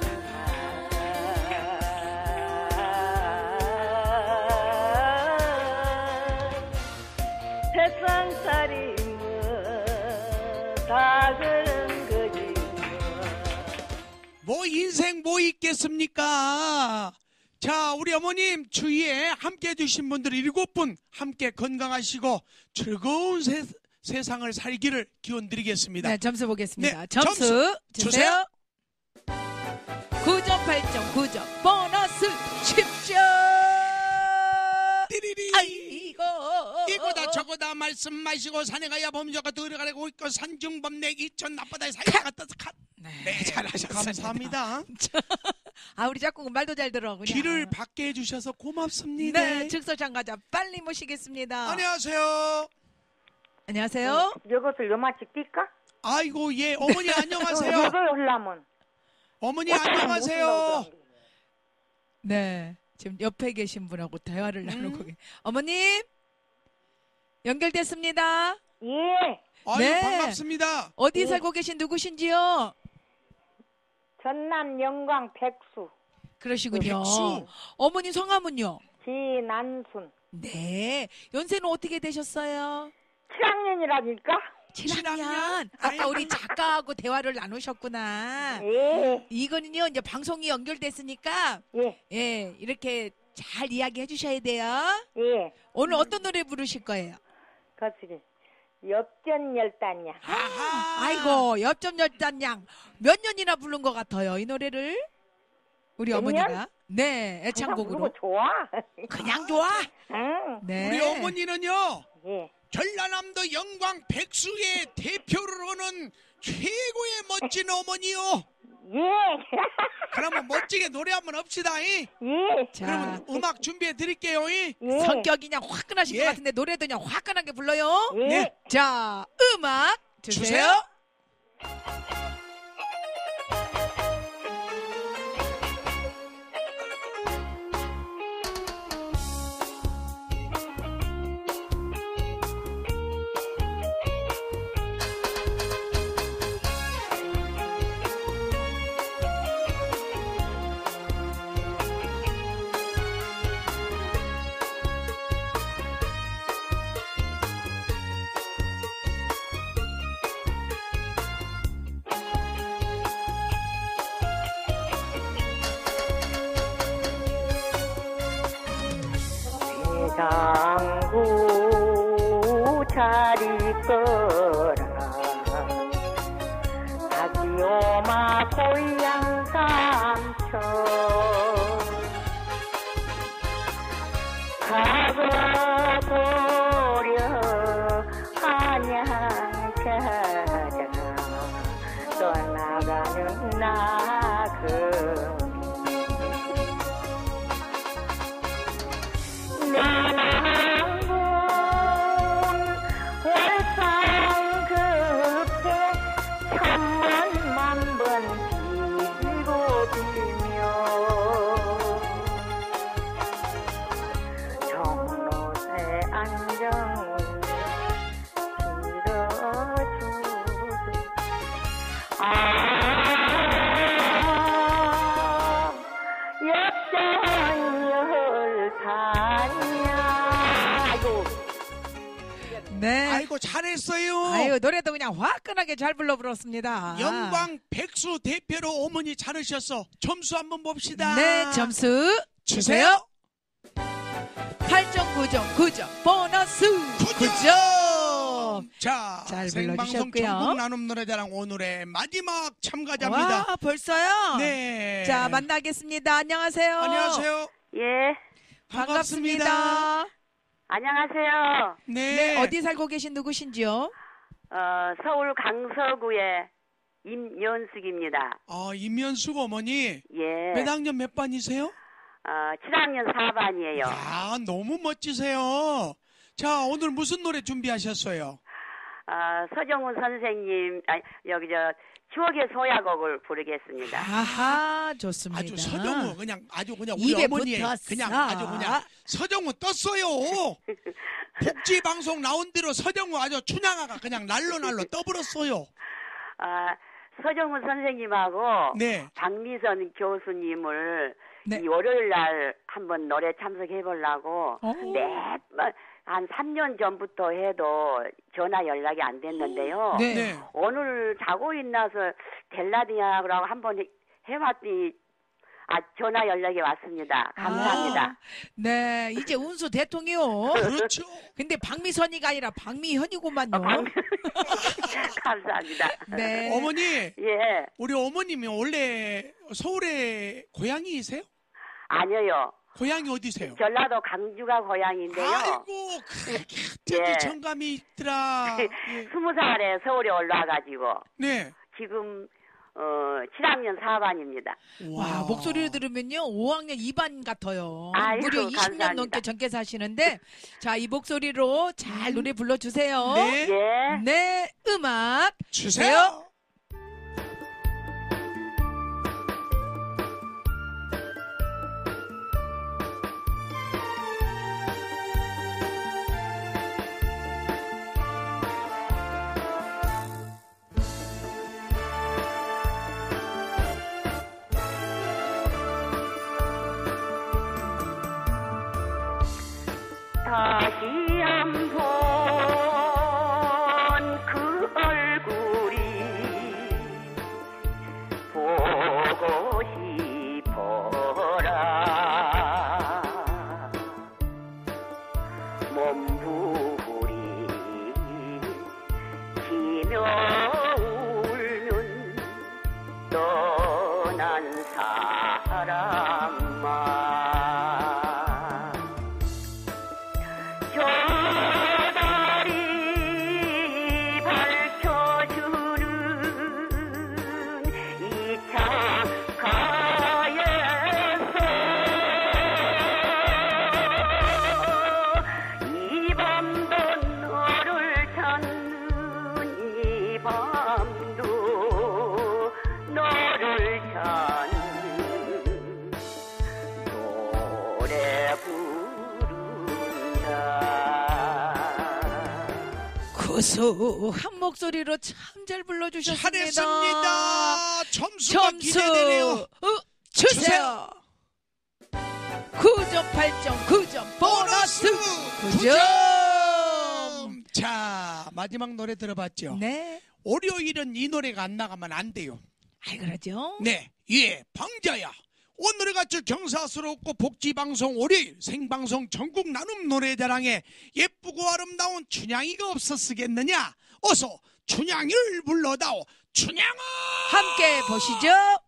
거야 세상살이 다 그런 거지 뭐 인생 뭐 있겠습니까? 자, 우리 어머님 주위에 함께 해주신 분들 일곱 분 함께 건강하시고 즐거운 세, 세상을 살기를 기원 드리겠습니다. 네 점수 보겠습니다. 네, 점수, 점수 주세요. 구 점 팔 점 구 점 보너스 십 점. 띠리리. 이거다 저거다 말씀 마시고 산에 가야 범죄가 들어가고 있고 산중범내 이천 앞바다에 사이가 갖다 칸. 네, 잘하셨습니다. 감사합니다. 아, 우리 자꾸 말도 잘 들어. 그냥. 길을 받게 해주셔서 고맙습니다. 네, 즉석장가자 빨리 모시겠습니다. 안녕하세요. 안녕하세요. 이것을 요마씩 뛸까? 아이고 예 어머니 안녕하세요. 이걸 하려면 어머니 안녕하세요. 네, 지금 옆에 계신 분하고 대화를 음? 나누고 계세요. 어머님 연결됐습니다. 예. 아유 네. 반갑습니다. 어디 예. 살고 계신 누구신지요? 전남 영광 백수 그러시군요. 백수. 어머니 성함은요? 지난순 네. 연세는 어떻게 되셨어요? 칠 학년이라니까? 칠 학년. 아까 우리 작가하고 대화를 나누셨구나. 예. 이거는요, 이제 방송이 연결됐으니까, 예. 예, 이렇게 잘 이야기해 주셔야 돼요. 예. 오늘 어떤 노래 부르실 거예요? 거시기 엽전열단이야. 아하. 아이고, 엽전열단양. 몇 년이나 부른 것 같아요, 이 노래를? 우리 몇 어머니가. 년? 네, 애창곡으로. 그거 좋아. 그냥 좋아? 응. 네. 우리 어머니는요. 예. 전라남도 영광 백수의 대표를 하는 최고의 멋진 어머니요. 예. 그러면 멋지게 노래 한번 합시다. 이. 예. 자, 그러면 음악 준비해 드릴게요. 이. 예. 성격이 그냥 화끈하신 예. 것 같은데 노래도 그냥 화끈하게 불러요. 예. 네. 자, 음악 주세요. 주세요. 장구 잘 있거라 아기오마 고향 삼촌 가봐보려 한양 찾아 떠나가는 나그 나랑군 월상 그때 천만 번 뒤집어지며 정로새 안정 빌어주듯 아 네. 아이고 잘했어요. 아유, 노래도 그냥 화끈하게 잘 불러 불렀습니다. 영광 백수 대표로 어머니 잘하셨어. 점수 한번 봅시다. 네, 점수 주세요. 팔 점 구 점 구 점 보너스 구 점. 자, 잘 생방송 불러주셨고요. 전국 나눔 노래자랑 오늘의 마지막 참가자입니다. 와, 벌써요? 네. 자, 만나겠습니다. 안녕하세요. 안녕하세요. 예. 반갑습니다. 안녕하세요. 네. 네, 어디 살고 계신 누구신지요? 어, 서울 강서구의 임연숙입니다. 아, 임연숙 어머니. 예. 몇 학년 몇 반이세요? 어, 칠 학년 사 반이에요. 아, 너무 멋지세요. 자, 오늘 무슨 노래 준비하셨어요? 어, 서정훈 선생님, 아, 여기 저 추억의 소야곡을 부르겠습니다. 아하, 좋습니다. 아주 서정우 그냥 아주 그냥 우리 입에 어머니의 붙었어. 그냥 아주 그냥 서정우 떴어요. 복지 방송 나온 대로 서정우 아주 춘향아가 그냥 날로 날로 떠버렸어요. 아, 서정훈 선생님하고 네. 박미선 교수님을 네. 이 월요일 날 한번 노래 참석해 보려고 오. 매번 한 삼 년 전부터 해도 전화 연락이 안 됐는데요. 네. 네. 오늘 자고 있나서 델라디아라고 한번 해- 해봤더니 아 전화 연락이 왔습니다. 감사합니다. 아, 네, 이제 운수 대통이요. 그렇죠. 근데 박미선이가 아니라 박미현이구만요. 어, 방- 감사합니다. 네. 어머니, 예, 우리 어머님이 원래 서울에 고향이세요? 아니요. 고향이 어디세요? 전라도 강주가 고향인데요. 아이고, 그렇게 예. 정감이 있더라. 예. 스무 살에 서울에 올라와가지고 네. 지금 어, 칠 학년 사 반입니다. 와, 목소리를 들으면요 오 학년 이 반 같아요. 아이고, 무려 이십 년 감사합니다. 넘게 젊게 사시는데 자, 이 목소리로 잘 노래 불러주세요. 네. 예. 네, 음악 주세요. 다시 한번 그 얼굴이 보고 싶어라. 몸부림 치며 울는 떠난 사람아. 저 달이 밝혀주는 이 창가에서 이 밤도 너를 찾는 이 밤도 너를 찾는 노래 부른다. 고소한 목소리로 참 잘 불러주셨습니다. 잘했습니다. 점수가 점수 기대되네요. 어, 주세요. 구 점, 팔 점, 구 점 보너스 구 점. 자, 마지막 노래 들어봤죠? 네. 월요일은 이 노래가 안 나가면 안 돼요. 아이, 그러죠? 네, 예, 방자야. 오늘의 같이 경사스럽고 복지방송 월요일 생방송 전국 나눔 노래자랑에 예쁘고 아름다운 춘향이가 없었으겠느냐? 어서 춘향이를 불러다오. 춘향아! 함께 보시죠.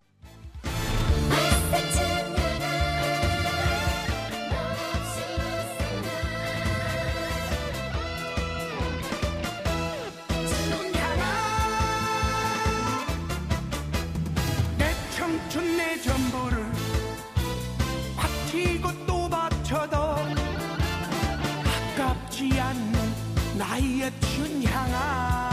내 청춘 내 전부를 바치고 또 바쳐도 아깝지 않는 나의 춘향아.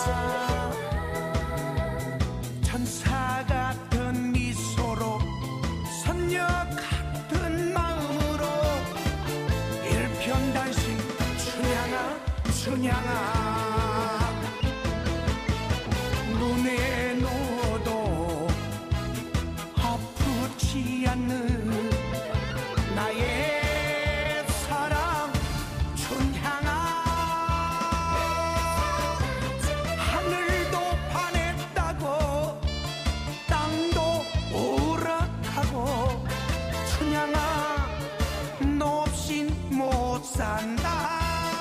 천사 같은 미소로 선녀 같은 마음으로 일편단심 춘향아 춘향아. 눈에 넣어도 아프지 않는 나의 사랑 춘향아. 하늘도 반했다고 땅도 오락하고 춘향아 너 없인 못 산다.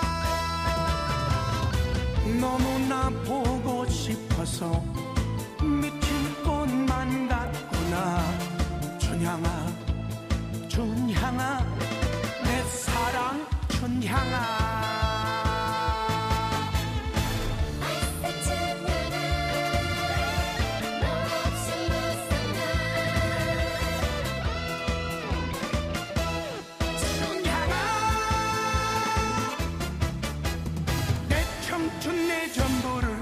너무나 보고 싶어서 미칠 것만 같구나. 춘향아 춘향아 내 사랑 춘향아. 내 청춘 내 전부를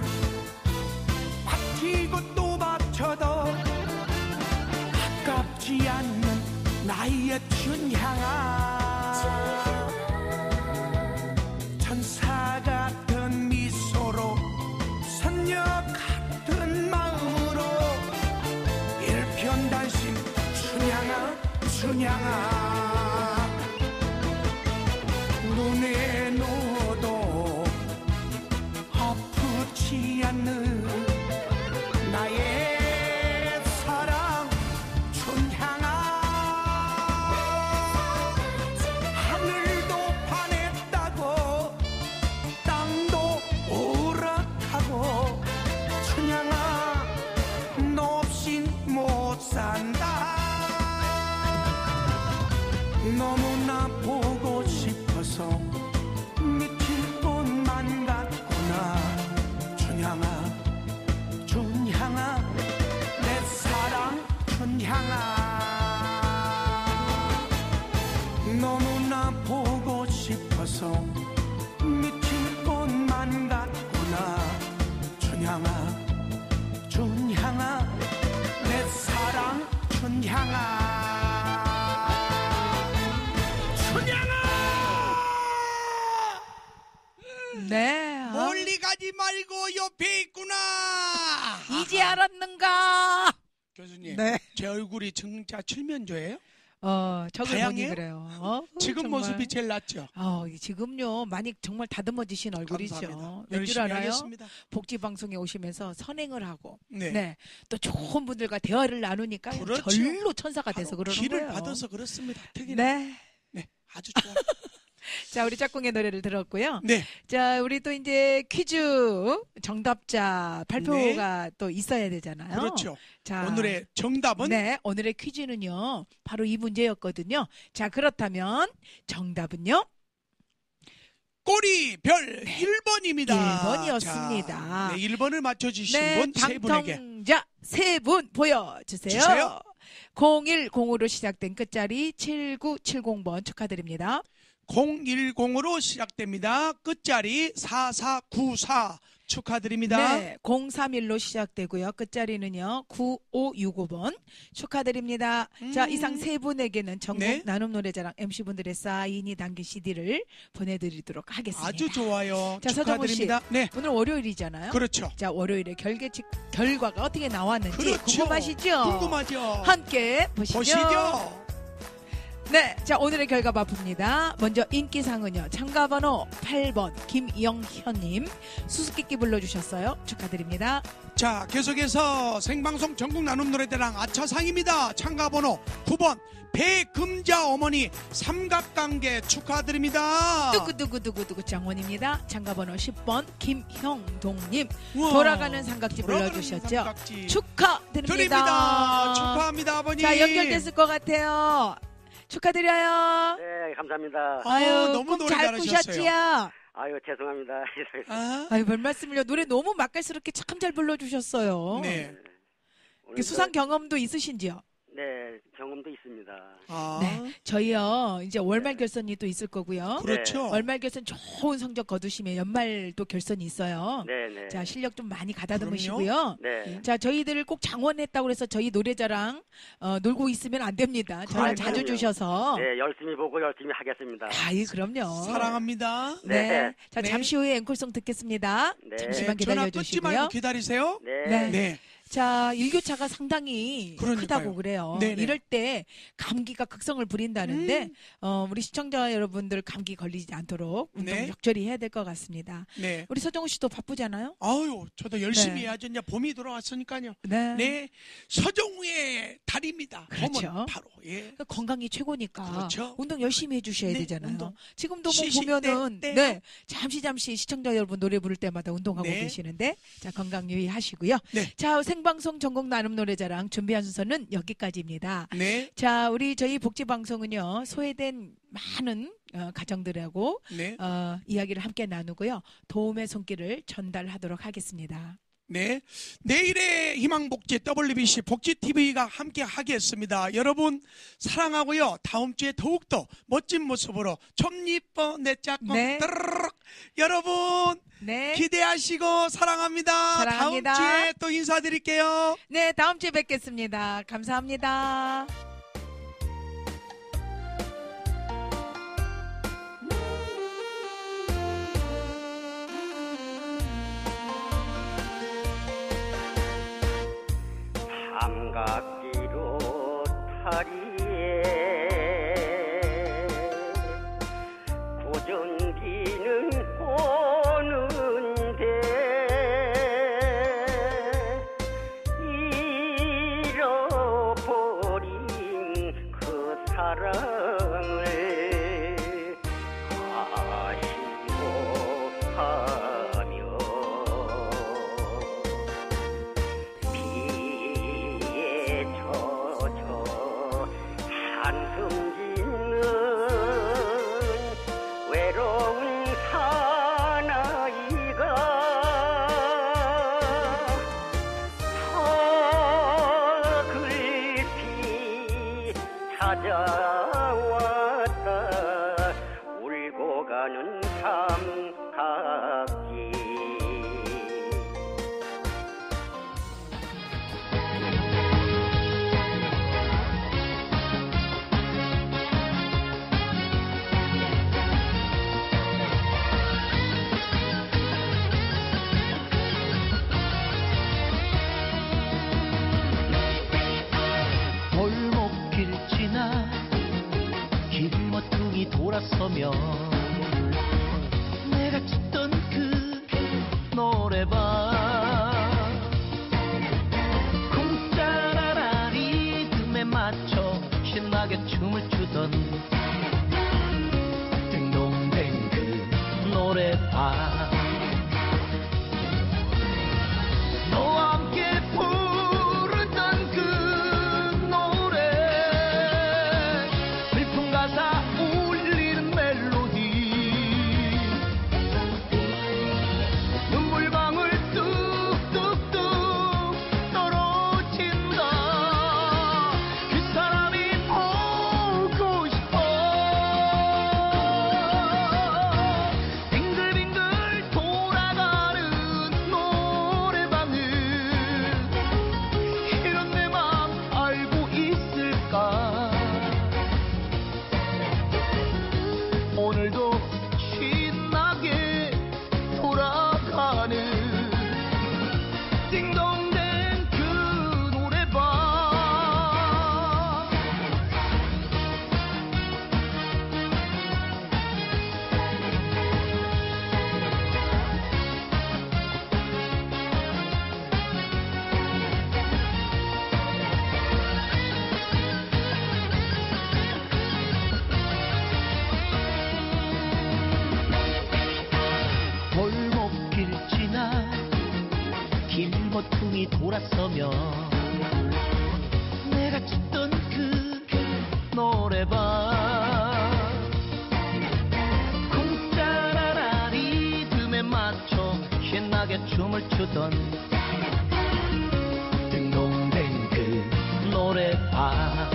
바치고 또 바쳐도 아깝지 않는 나의 춘향아. 천사 같은 미소로 선녀 같은 마음으로 일편단심 춘향아 춘향아. 눈에 넣어도 아프지 않는 나의 사랑 춘향아. 하늘도 반했다고 땅도 오락하고 춘향아 너 없인 못 산다. 너 춘향아 춘향아 내 사랑 춘향아 너무나 보고 싶어서 미칠 것만 같구나 춘향아 춘향아 내 사랑 춘향아 춘향아 네. 멀리 가지 말고 옆에 있구나 이제 알았는가? 교수님 네. 제 얼굴이 진짜 칠면조예요? 어, 저걸 보니 다양해요? 그래요. 어, 지금 정말. 모습이 제일 낫죠? 어, 지금요 많이 정말 다듬어지신 얼굴이죠. 감사합니다. 왠 줄 열심히 알아요? 하겠습니다. 복지방송에 오시면서 선행을 하고 네. 네. 또 좋은 분들과 대화를 나누니까 그렇죠. 절로 천사가 돼서 그러는 길을 거예요. 받아서 그렇습니다. 특히나. 네. 네, 아주 좋아요. 자, 우리 짝꿍의 노래를 들었고요. 네. 자, 우리 또 이제 퀴즈 정답자 발표가 또 있어야 되잖아요. 그렇죠. 자, 오늘의 정답은 네, 오늘의 퀴즈는요. 바로 이 문제였거든요. 자, 그렇다면 정답은요? 꼬리 별 일 번입니다. 일 번이었습니다. 자, 네, 일 번을 맞춰주신 네, 분 세 분에게 당첨자 세 분 보여주세요. 주세요. 공일공오로 시작된 끝자리 칠구칠공 번 축하드립니다. 공일공으로 시작됩니다. 끝자리 사사구사 축하드립니다. 네, 공삼일로 시작되고요. 끝자리는요 구오육오 번 축하드립니다. 음. 자, 이상 세 분에게는 전국 네. 나눔 노래자랑 엠씨분들의 사인이 담긴 씨디를 보내드리도록 하겠습니다. 아주 좋아요. 자, 서정우 씨, 축하드립니다. 네, 오늘 월요일이잖아요. 그렇죠. 자, 월요일에 결계 결과가 어떻게 나왔는지 그렇죠. 궁금하시죠? 궁금하죠. 함께 보시죠. 보시죠. 네, 자, 오늘의 결과 발표입니다. 먼저 인기상은요, 참가번호 팔 번 김영현님 수수께끼 불러주셨어요. 축하드립니다. 자, 계속해서 생방송 전국 나눔 노래대랑 아차상입니다. 참가번호 구 번 배금자 어머니 삼각관계 축하드립니다. 두구두구두구두구 장원입니다. 참가번호 십 번 김형동님 우와, 돌아가는 삼각지 돌아가는 불러주셨죠. 삼각지. 축하드립니다. 드립니다. 축하합니다, 아버님. 자, 연결됐을 것 같아요. 축하드려요. 네, 감사합니다. 아유, 어, 너무 노래 잘 잘하셨어요. 꾸셨지요? 아유, 죄송합니다. 아, 아유, 별 말씀을요. 노래 너무 맛깔스럽게 참 잘 불러주셨어요. 네. 그 수상 경험도 있으신지요? 네, 경험도 있습니다. 아, 네, 저희요 이제 월말 결선이 또 있을 거고요. 그렇죠. 월말 결선 좋은 성적 거두시면 연말도 결선이 있어요. 네, 네. 자, 실력 좀 많이 가다듬으시고요. 네. 자, 저희들을 꼭 장원했다고 해서 저희 노래자랑 어, 놀고 있으면 안 됩니다. 전화 아유, 자주 그럼요. 주셔서. 네, 열심히 보고 열심히 하겠습니다. 아이, 그럼요. 사랑합니다. 네. 네. 자, 네. 잠시 후에 앵콜송 듣겠습니다. 네. 잠시만 네, 전화 기다려 끊지 말고 주시고요. 기다리세요. 네. 네. 네. 자, 일교차가 상당히 그러니까요. 크다고 그래요. 네네. 이럴 때 감기가 극성을 부린다는데 음. 어, 우리 시청자 여러분들 감기 걸리지 않도록 운동 네. 적절히 해야 될 것 같습니다. 네. 우리 서정우 씨도 바쁘잖아요. 아유, 저도 열심히 네. 해야죠. 이제 봄이 돌아왔으니까요. 네. 네. 서정우의 달입니다. 그렇죠. 봄은 바로. 예. 그러니까 건강이 최고니까 그렇죠. 운동 열심히 해주셔야 네, 되잖아요. 운동. 지금도 뭐 쉬실 보면은 때, 네 잠시 잠시 시청자 여러분 노래 부를 때마다 운동하고 네. 계시는데 자 건강 유의하시고요. 네. 자 생방송 전국 나눔 노래자랑 준비한 순서는 여기까지입니다. 네. 자 우리 저희 복지 방송은요 소외된 많은 어, 가정들하고 네. 어, 이야기를 함께 나누고요 도움의 손길을 전달하도록 하겠습니다. 네. 내일의 희망복지 더블유비씨 복지티비가 함께 하겠습니다. 여러분 사랑하고요. 다음 주에 더욱더 멋진 모습으로 좀 이뻐 내 짝꿍 네. 따르르륵. 여러분 네. 기대하시고 사랑합니다. 사랑합니다. 다음 주에 또 인사드릴게요. 네 다음 주에 뵙겠습니다. 감사합니다. 삼각기로 다리에 고전비는 오는데 잃어버린 찾아왔다 울고 가는 삼각기 골목길 지나 길모퉁이 돌아서며 내가 듣던 그 노래방 쿵짜라라 리듬에 맞춰 신나게 춤을 추던 딩동댕 그 노래방 너와 함께 부르던 그 노래 슬픈 가사 울리는 멜로디 눈물방울 뚝뚝뚝 떨어진다 그 사람이 보고 싶어 빙글빙글 돌아가는 노래방을 이런 내 맘 알고 있을까 오늘도 신나게 돌아가는 띵동댕 그 노래방 골목길 지나 길모퉁이 돌아서며 내가 듣던 그 노래방 쿵짜라라 리듬에 맞춰 신나게 춤을 추던 딩동댕 그 노래방